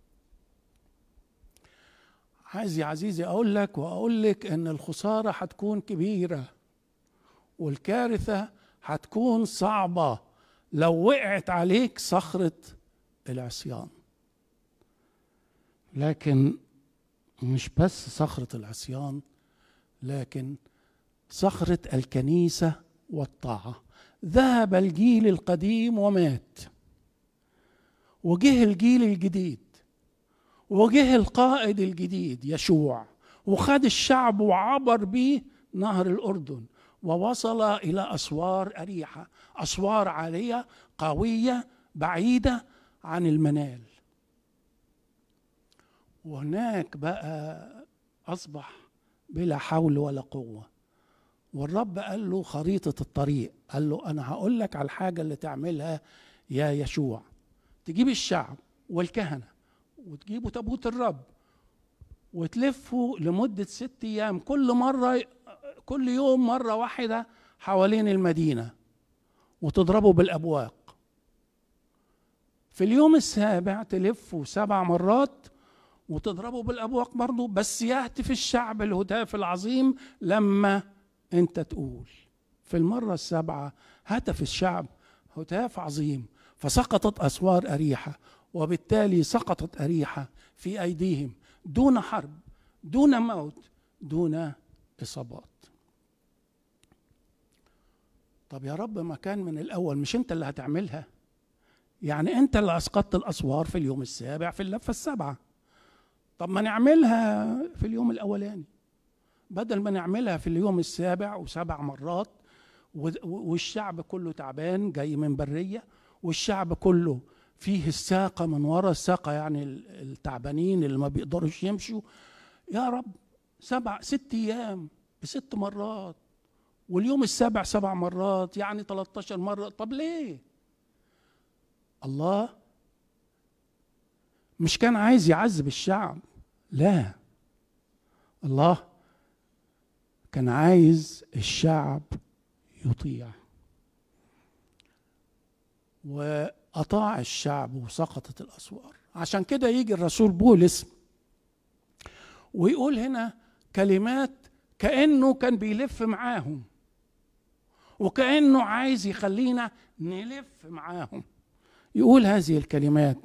عايز يا عزيزي أقول لك أن الخسارة هتكون كبيرة والكارثة هتكون صعبة لو وقعت عليك صخرة العصيان. لكن مش بس صخرة العصيان، لكن صخرة الكنيسة والطاعة. ذهب الجيل القديم ومات، وجه الجيل الجديد، وجه القائد الجديد يشوع، وخد الشعب وعبر به نهر الأردن ووصل إلى أسوار أريحة، أسوار عالية قوية بعيدة عن المنال. وهناك بقى أصبح بلا حول ولا قوة. والرب قال له خريطة الطريق، قال له أنا هقول لك على الحاجة اللي تعملها يا يشوع. تجيب الشعب والكهنة وتجيبوا تابوت الرب وتلفوا لمدة 6 أيام، كل يوم مرة واحدة حوالين المدينة، وتضربوا بالأبواق. في اليوم السابع تلفوا 7 مرات وتضربوا بالأبواق برضو، بس يهتف الشعب الهتاف العظيم لما أنت تقول. في المرة السابعة هتف الشعب هتاف عظيم، فسقطت أسوار أريحة، وبالتالي سقطت أريحة في أيديهم دون حرب، دون موت، دون إصابات. طب يا رب، ما كان من الأول مش أنت اللي هتعملها؟ يعني أنت اللي أسقطت الأسوار في اليوم السابع في اللفة السابعة، طب ما نعملها في اليوم الأولاني، بدل ما نعملها في اليوم السابع و7 مرات، والشعب كله تعبان جاي من برية، والشعب كله فيه الساقة من وراء الساقة، يعني التعبانين اللي ما بيقدروش يمشوا. يا رب 6 أيام ب6 مرات، واليوم السابع 7 مرات، يعني 13 مرة. طب ليه؟ الله مش كان عايز يعذب الشعب، لا، الله كان عايز الشعب يطيع، وأطاع الشعب وسقطت الأسوار. عشان كده يجي الرسول بولس ويقول هنا كلمات كأنه كان بيلف معاهم، وكأنه عايز يخلينا نلف معاهم. يقول هذه الكلمات: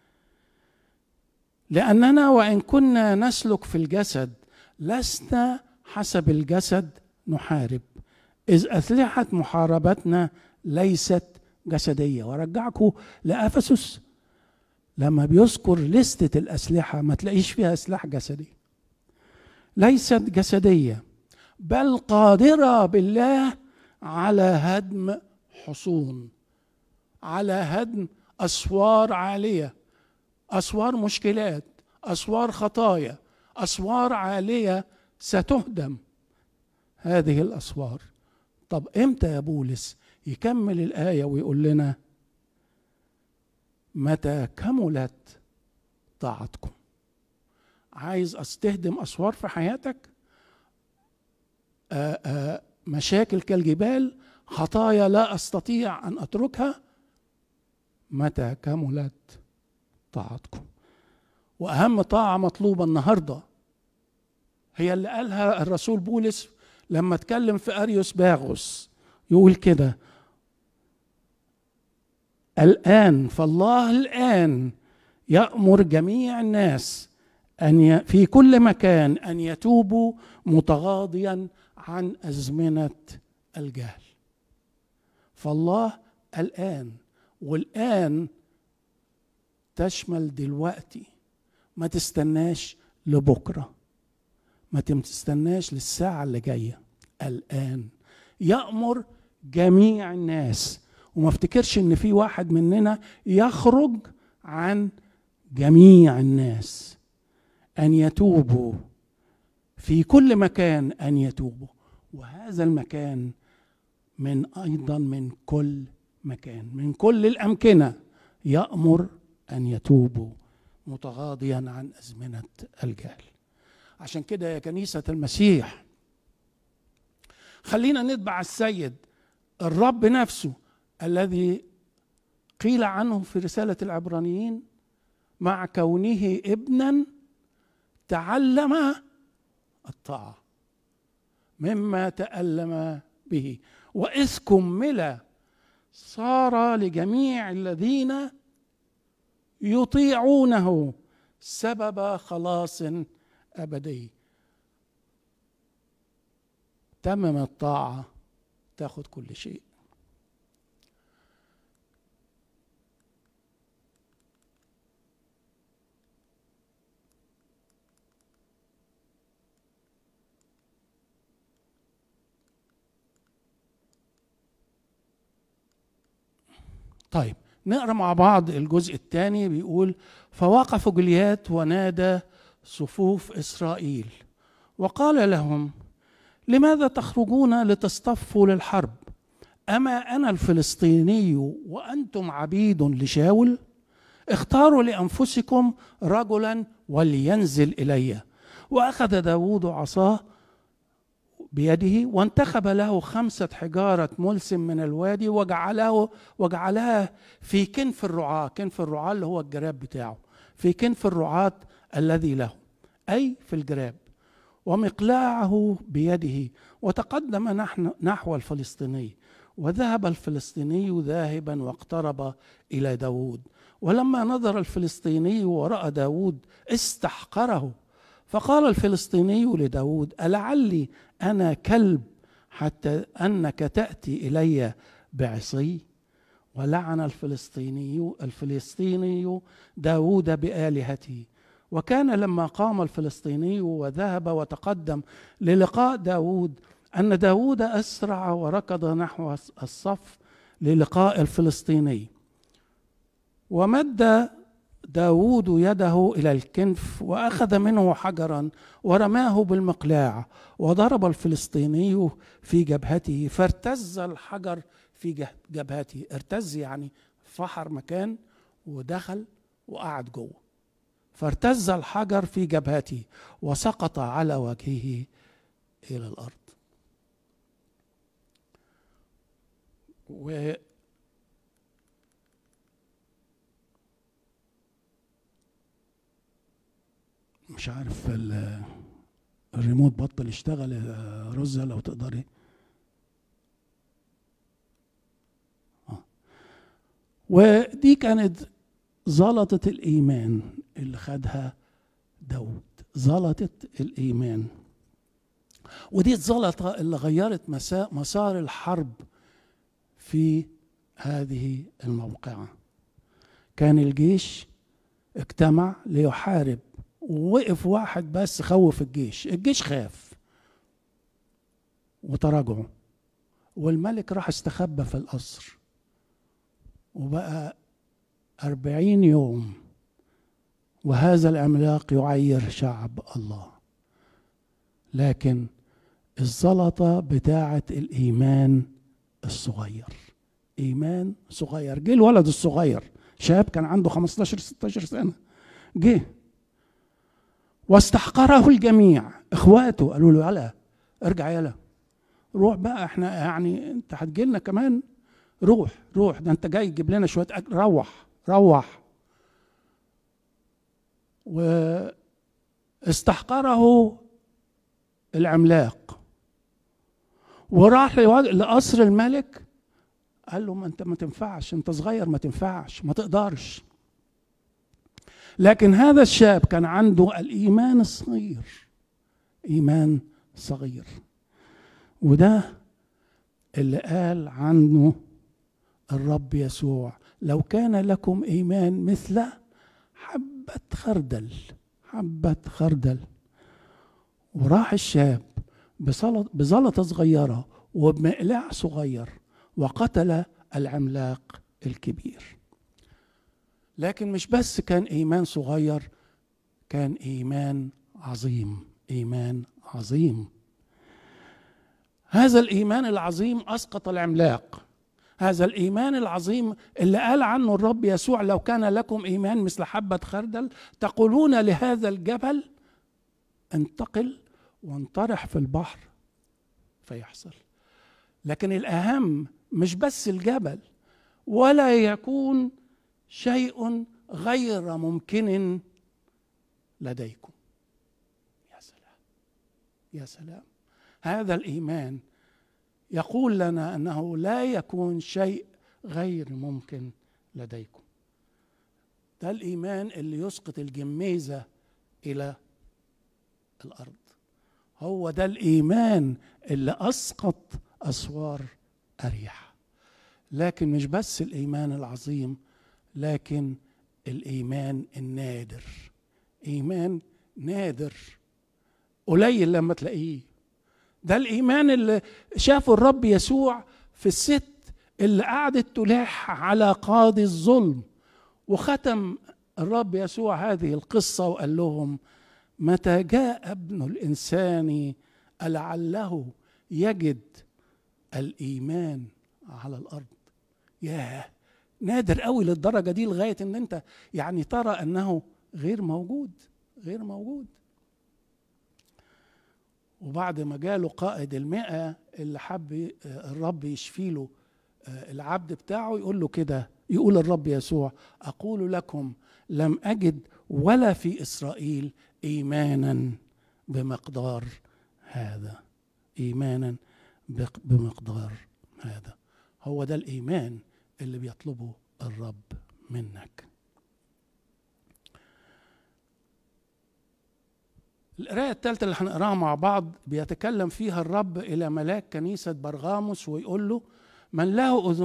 لأننا وإن كنا نسلك في الجسد لسنا حسب الجسد نحارب، إذ أسلحة محاربتنا ليست جسدية. ورجعكم لأفسس، لما بيذكر لستة الأسلحة ما تلاقيش فيها سلاح جسدي، ليست جسدية بل قادرة بالله على هدم حصون، على هدم أسوار عالية، أسوار مشكلات، أسوار خطايا، أسوار عالية ستهدم هذه الأسوار. طب إمتى يا بولس يكمل الآية ويقول لنا: متى كملت طاعتكم؟ عايز أستهدم أسوار في حياتك، مشاكل كالجبال، خطايا لا أستطيع أن أتركها، متى كملت طاعتكم. وأهم طاعة مطلوبة النهاردة هي اللي قالها الرسول بولس لما اتكلم في أريوس باغوس، يقول كده: الآن فالله الآن يأمر جميع الناس في كل مكان أن يتوبوا متغاضيا عن أزمنة الجهل. فالله الآن، والآن تشمل دلوقتي، ما تستناش لبكرة، ما تستناش للساعة اللي جاية. الآن يأمر جميع الناس، وما افتكرش ان في واحد مننا يخرج عن جميع الناس، أن يتوبوا في كل مكان، أن يتوبوا. وهذا المكان أيضا من كل مكان، من كل الأمكنة، يأمر أن يتوبوا متغاضيا عن أزمنة الجهل. عشان كده يا كنيسة المسيح، خلينا نتبع السيد الرب نفسه الذي قيل عنه في رسالة العبرانيين: مع كونه ابنا تعلم الطاعة مما تألم به، وإذ كمل صار لجميع الذين يطيعونه سبب خلاص أبدي. تمم الطاعة تاخد كل شيء. طيب نقرأ مع بعض الجزء الثاني. بيقول: فوقف جوليات ونادى صفوف إسرائيل وقال لهم: لماذا تخرجون لتصطفوا للحرب؟ أما أنا الفلسطيني وأنتم عبيد لشاول؟ اختاروا لأنفسكم رجلا ولينزل إلي، وأخذ داود عصاه بيده وانتخب له 5 حجارة ملسم من الوادي وجعلها في كنف الرعاة. كنف الرعاة اللي هو الجراب بتاعه، في كنف الرعاة الذي له، أي في الجراب، ومقلاعه بيده، وتقدم نحو الفلسطيني. وذهب الفلسطيني ذاهبا واقترب إلى داود، ولما نظر الفلسطيني ورأى داود استحقره، فقال الفلسطيني لداود: ألعلي أنا كلب حتى أنك تأتي إلي بعصي؟ ولعن الفلسطيني داود بآلهته. وكان لما قام الفلسطيني وذهب وتقدم للقاء داود أن داود أسرع وركض نحو الصف للقاء الفلسطيني، ومد داود يده إلى الكنف وأخذ منه حجرا ورماه بالمقلاع، وضرب الفلسطيني في جبهته، فارتز الحجر في جبهته. ارتز يعني فحر مكان ودخل وقعد جوه، فارتز الحجر في جبهته وسقط على وجهه إلى الأرض. مش عارف الريموت بطل يشتغل. رزة لو تقدري. ودي كانت زلطة الإيمان اللي خدها داود، زلطة الإيمان. ودي الزلطة اللي غيرت مسار الحرب في هذه الموقعة. كان الجيش اجتمع ليحارب، ووقف واحد بس خوف الجيش خاف وتراجعوا، والملك راح استخبى في القصر، وبقى 40 يوم وهذا العملاق يعير شعب الله. لكن الزلطة بتاعة الإيمان الصغير، إيمان صغير. جه الولد الصغير، شاب كان عنده 15-16 سنة، جه واستحقره الجميع. اخواته قالوا له: يلا ارجع، يلا روح بقى، احنا يعني انت هتجيلنا كمان، روح ده انت جاي تجيب لنا شويه اكل، روح. واستحقره العملاق وراح لقصر الملك، قال له: ما انت ما تنفعش، انت صغير، ما تنفعش، ما تقدرش. لكن هذا الشاب كان عنده الإيمان الصغير، إيمان صغير. وده اللي قال عنه الرب يسوع: لو كان لكم إيمان مثل حبة خردل. وراح الشاب بزلطة صغيرة وبمقلاع صغير وقتل العملاق الكبير. لكن مش بس كان إيمان صغير، كان إيمان عظيم. هذا الإيمان العظيم أسقط العملاق. هذا الإيمان العظيم اللي قال عنه الرب يسوع: لو كان لكم إيمان مثل حبة خردل تقولون لهذا الجبل انتقل وانطرح في البحر فيحصل. لكن الأهم مش بس الجبل، ولا يكون شيء غير ممكن لديكم. يا سلام. هذا الإيمان يقول لنا أنه لا يكون شيء غير ممكن لديكم. ده الإيمان اللي يسقط الجميزة إلى الأرض. هو ده الإيمان اللي أسقط أسوار أريحة. لكن مش بس الإيمان العظيم، لكن الإيمان النادر. إيمان نادر قليل لما تلاقيه. ده الإيمان اللي شافه الرب يسوع في الست اللي قعدت تلح على قاضي الظلم، وختم الرب يسوع هذه القصة وقال لهم: متى جاء ابن الإنسان ألعله يجد الإيمان على الأرض. ياه، نادر قوي للدرجة دي، لغاية ان انت يعني ترى انه غير موجود. وبعد ما جاله قائد 100 اللي حب الرب يشفي له العبد بتاعه، يقول له كده، يقول الرب يسوع: أقول لكم لم أجد ولا في إسرائيل إيمانا بمقدار هذا. إيمانا بمقدار هذا. هو ده الإيمان اللي بيطلبه الرب منك. القراءة الثالثة اللي هنقراها مع بعض بيتكلم فيها الرب إلى ملاك كنيسة برغاموس، ويقول له: من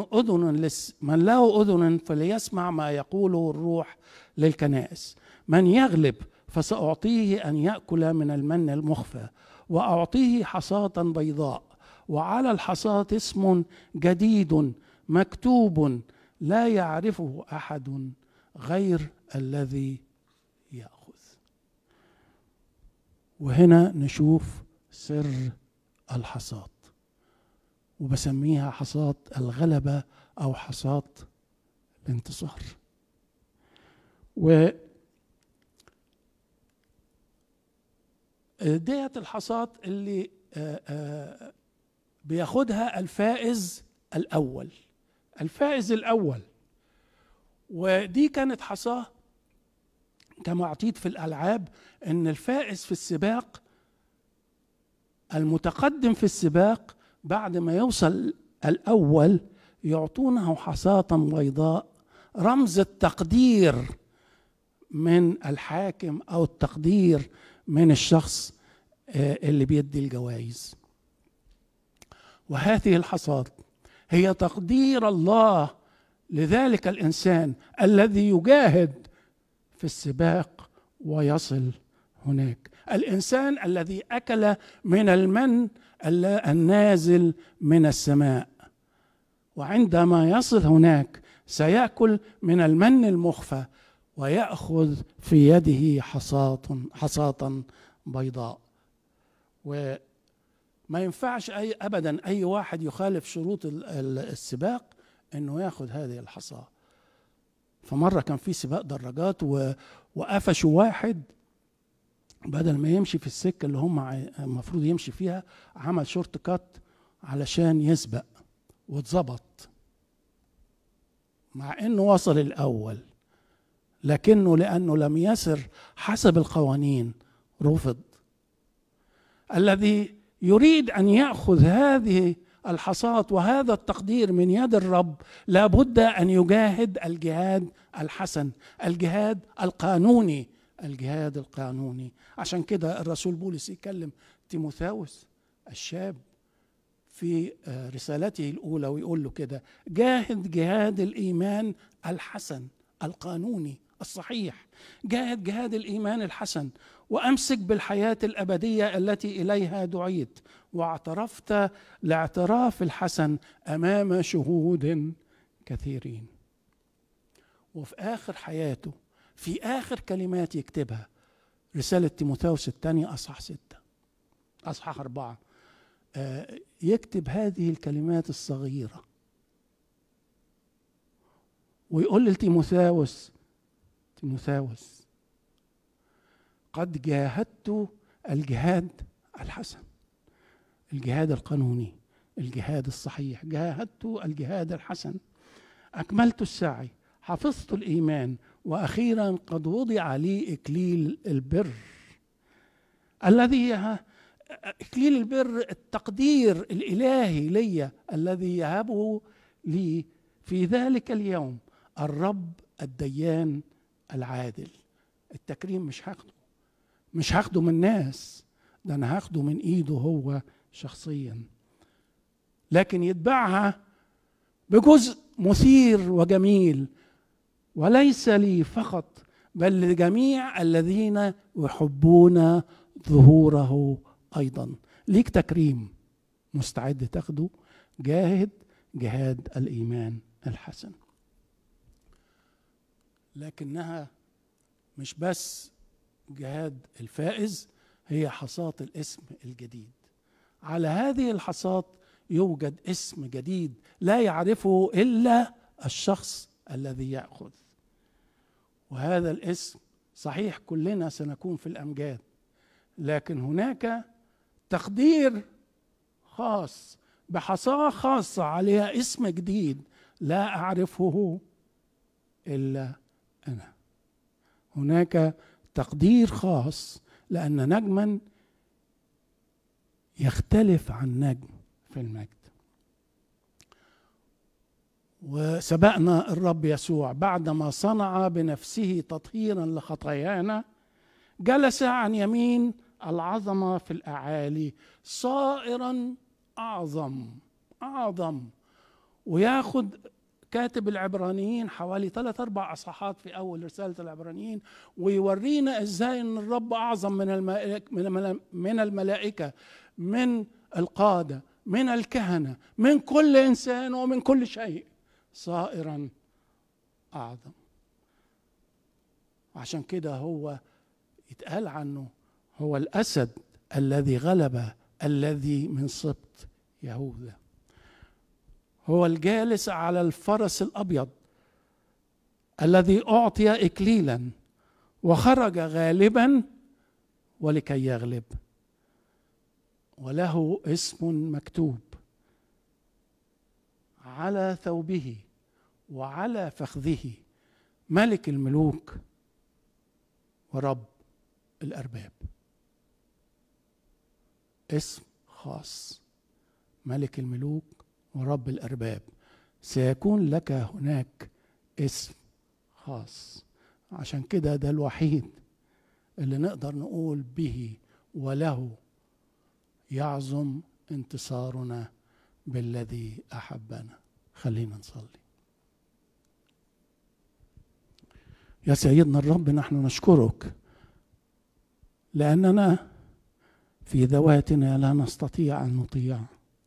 له أذن فليسمع ما يقوله الروح للكنائس. من يغلب فسأعطيه أن يأكل من المن المخفى، وأعطيه حصاة بيضاء، وعلى الحصاة اسم جديد مكتوب لا يعرفه أحد غير الذي يأخذ. وهنا نشوف سر الحصاة، وبسميها حصاة الغلبة أو حصاة الانتصار. ديت الحصاة اللي بياخدها الفائز الأول. الفائز الأول، ودي كانت حصاة كما أعطيت في الألعاب، إن الفائز في السباق، المتقدم في السباق، بعد ما يوصل الأول يعطونه حصاة بيضاء، رمز التقدير من الحاكم أو التقدير من الشخص اللي بيدي الجوائز. وهذه الحصاة هي تقدير الله لذلك الإنسان الذي يجاهد في السباق ويصل هناك. الإنسان الذي أكل من المن النازل من السماء، وعندما يصل هناك سيأكل من المن المخفى ويأخذ في يده حصاة بيضاء. وما ينفعش أبدا أي واحد يخالف شروط السباق أنه يأخذ هذه الحصاة. فمرة كان في سباق دراجات وقفشوا واحد، بدل ما يمشي في السكة اللي هم المفروض يمشي فيها، عمل شورت كات علشان يسبق، واتظبط مع انه وصل الاول، لكنه لانه لم يسر حسب القوانين رفض. الذي يريد ان ياخذ هذه الحصاة وهذا التقدير من يد الرب لابد ان يجاهد الجهاد الحسن، الجهاد القانوني، الجهاد القانوني. عشان كده الرسول بولس يكلم تيموثاوس الشاب في رسالته الأولى ويقول له كده: جاهد جهاد الإيمان الحسن القانوني الصحيح، جاهد جهاد الإيمان الحسن، وأمسك بالحياة الأبدية التي إليها دعيت، واعترفت لاعتراف الحسن أمام شهود كثيرين. وفي آخر حياته، في آخر كلمات يكتبها، رسالة تيموثاوس الثانية أصحاح 4، يكتب هذه الكلمات الصغيرة ويقول لتيموثاوس: تيموثاوس، قد جاهدت الجهاد الحسن، الجهاد القانوني، الجهاد الصحيح، جاهدت الجهاد الحسن، أكملت السعي، حفظت الإيمان، وأخيرا قد وضع لي إكليل البر، الذي إكليل البر التقدير الإلهي لي الذي يهبه لي في ذلك اليوم الرب الديان العادل. التكريم مش هاخده من ناس، ده أنا هاخده من إيده هو شخصيا، لكن يتبعها بجزء مثير وجميل، وليس لي فقط بل لجميع الذين يحبون ظهوره أيضا. ليك تكريم مستعد تاخده، جاهد جهاد الإيمان الحسن. لكنها مش بس جهاد الفائز، هي حصاة الاسم الجديد. على هذه الحصاة يوجد اسم جديد لا يعرفه إلا الشخص الذي يأخذ، وهذا الاسم صحيح كلنا سنكون في الأمجاد، لكن هناك تقدير خاص بحصاة خاصة عليها اسم جديد لا أعرفه إلا أنا. هناك تقدير خاص لأن نجما يختلف عن نجم في المجد. وسبقنا الرب يسوع بعدما صنع بنفسه تطهيرا لخطايانا جلس عن يمين العظمة في الأعالي صائرا أعظم. وياخد كاتب العبرانيين حوالي 3-4 أصحاحات في أول رسالة العبرانيين ويورينا إزاي أن الرب أعظم من الملائكة، من القادة، من الكهنة، من كل إنسان ومن كل شيء، صائرا أعظم. عشان كده هو يتقال عنه هو الأسد الذي غلب الذي من سبط يهوذا. هو الجالس على الفرس الأبيض الذي أعطي إكليلا وخرج غالبا ولكي يغلب، وله اسم مكتوب على ثوبه وعلى فخذه ملك الملوك ورب الأرباب. اسم خاص، ملك الملوك ورب الأرباب. سيكون لك هناك اسم خاص. عشان كده ده الوحيد اللي نقدر نقول به وله يعظم انتصارنا بالذي أحبنا. خلينا نصلي. يا سيدنا الرب، نحن نشكرك لأننا في ذواتنا لا نستطيع أن نطيع،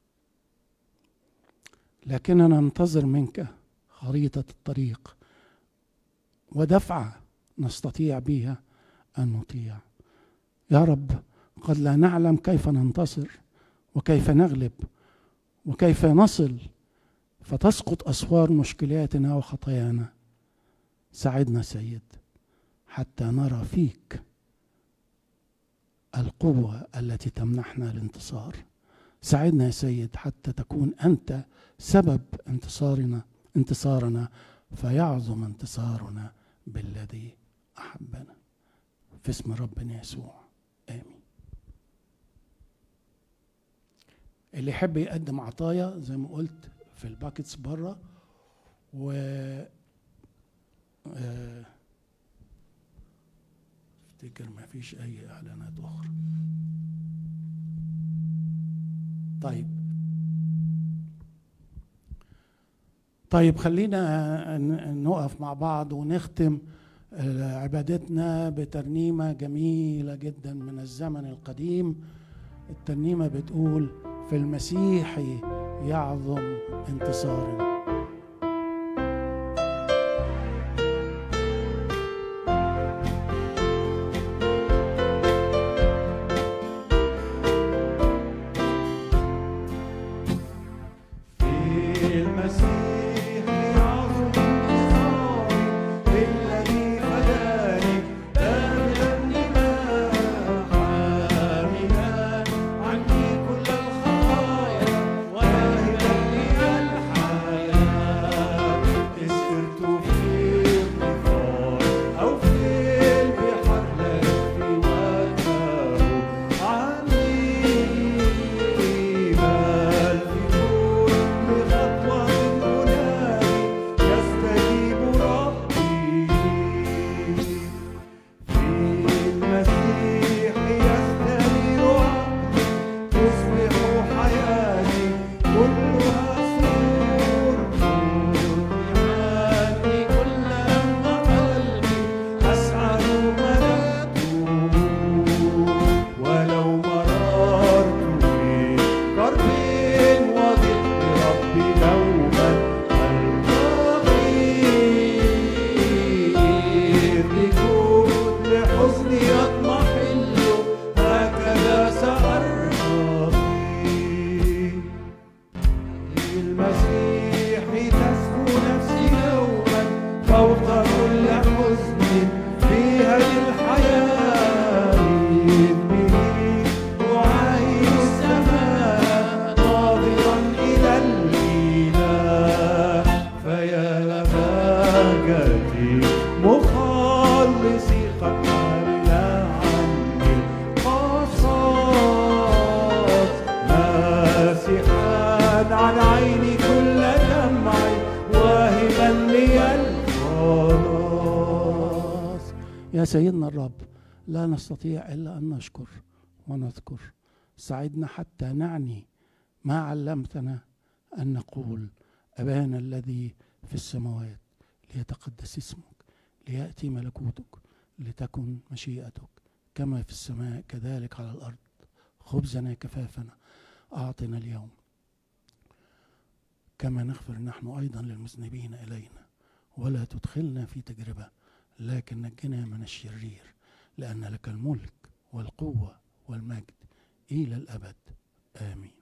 لكننا ننتظر منك خريطة الطريق ودفعة نستطيع بها أن نطيع. يا رب، قد لا نعلم كيف ننتصر وكيف نغلب وكيف نصل، فتسقط أسوار مشكلاتنا وخطايانا. ساعدنا سيد حتى نرى فيك القوة التي تمنحنا الانتصار. ساعدنا يا سيد حتى تكون أنت سبب انتصارنا فيعظم انتصارنا بالذي أحبنا. في اسم ربنا يسوع، آمين. اللي يحب يقدم عطايا زي ما قلت في الباكتس بره، و افتكر ما فيش اي اعلانات اخرى. طيب خلينا نقف مع بعض ونختم عبادتنا بترنيمة جميلة جدا من الزمن القديم. الترنيمة بتقول: في المسيح يعظم انتصارنا. عيني كل دمعي واهبا لي الخلاص. يا سيدنا الرب، لا نستطيع إلا أن نشكر ونذكر. ساعدنا حتى نعني ما علمتنا أن نقول: أبانا الذي في السماوات، ليتقدس اسمك، ليأتي ملكوتك، لتكن مشيئتك كما في السماء كذلك على الأرض. خبزنا كفافنا أعطنا اليوم، كما نغفر نحن أيضا للمذنبين إلينا، ولا تدخلنا في تجربة لكن نجنا من الشرير، لأن لك الملك والقوة والمجد إلى الأبد. آمين.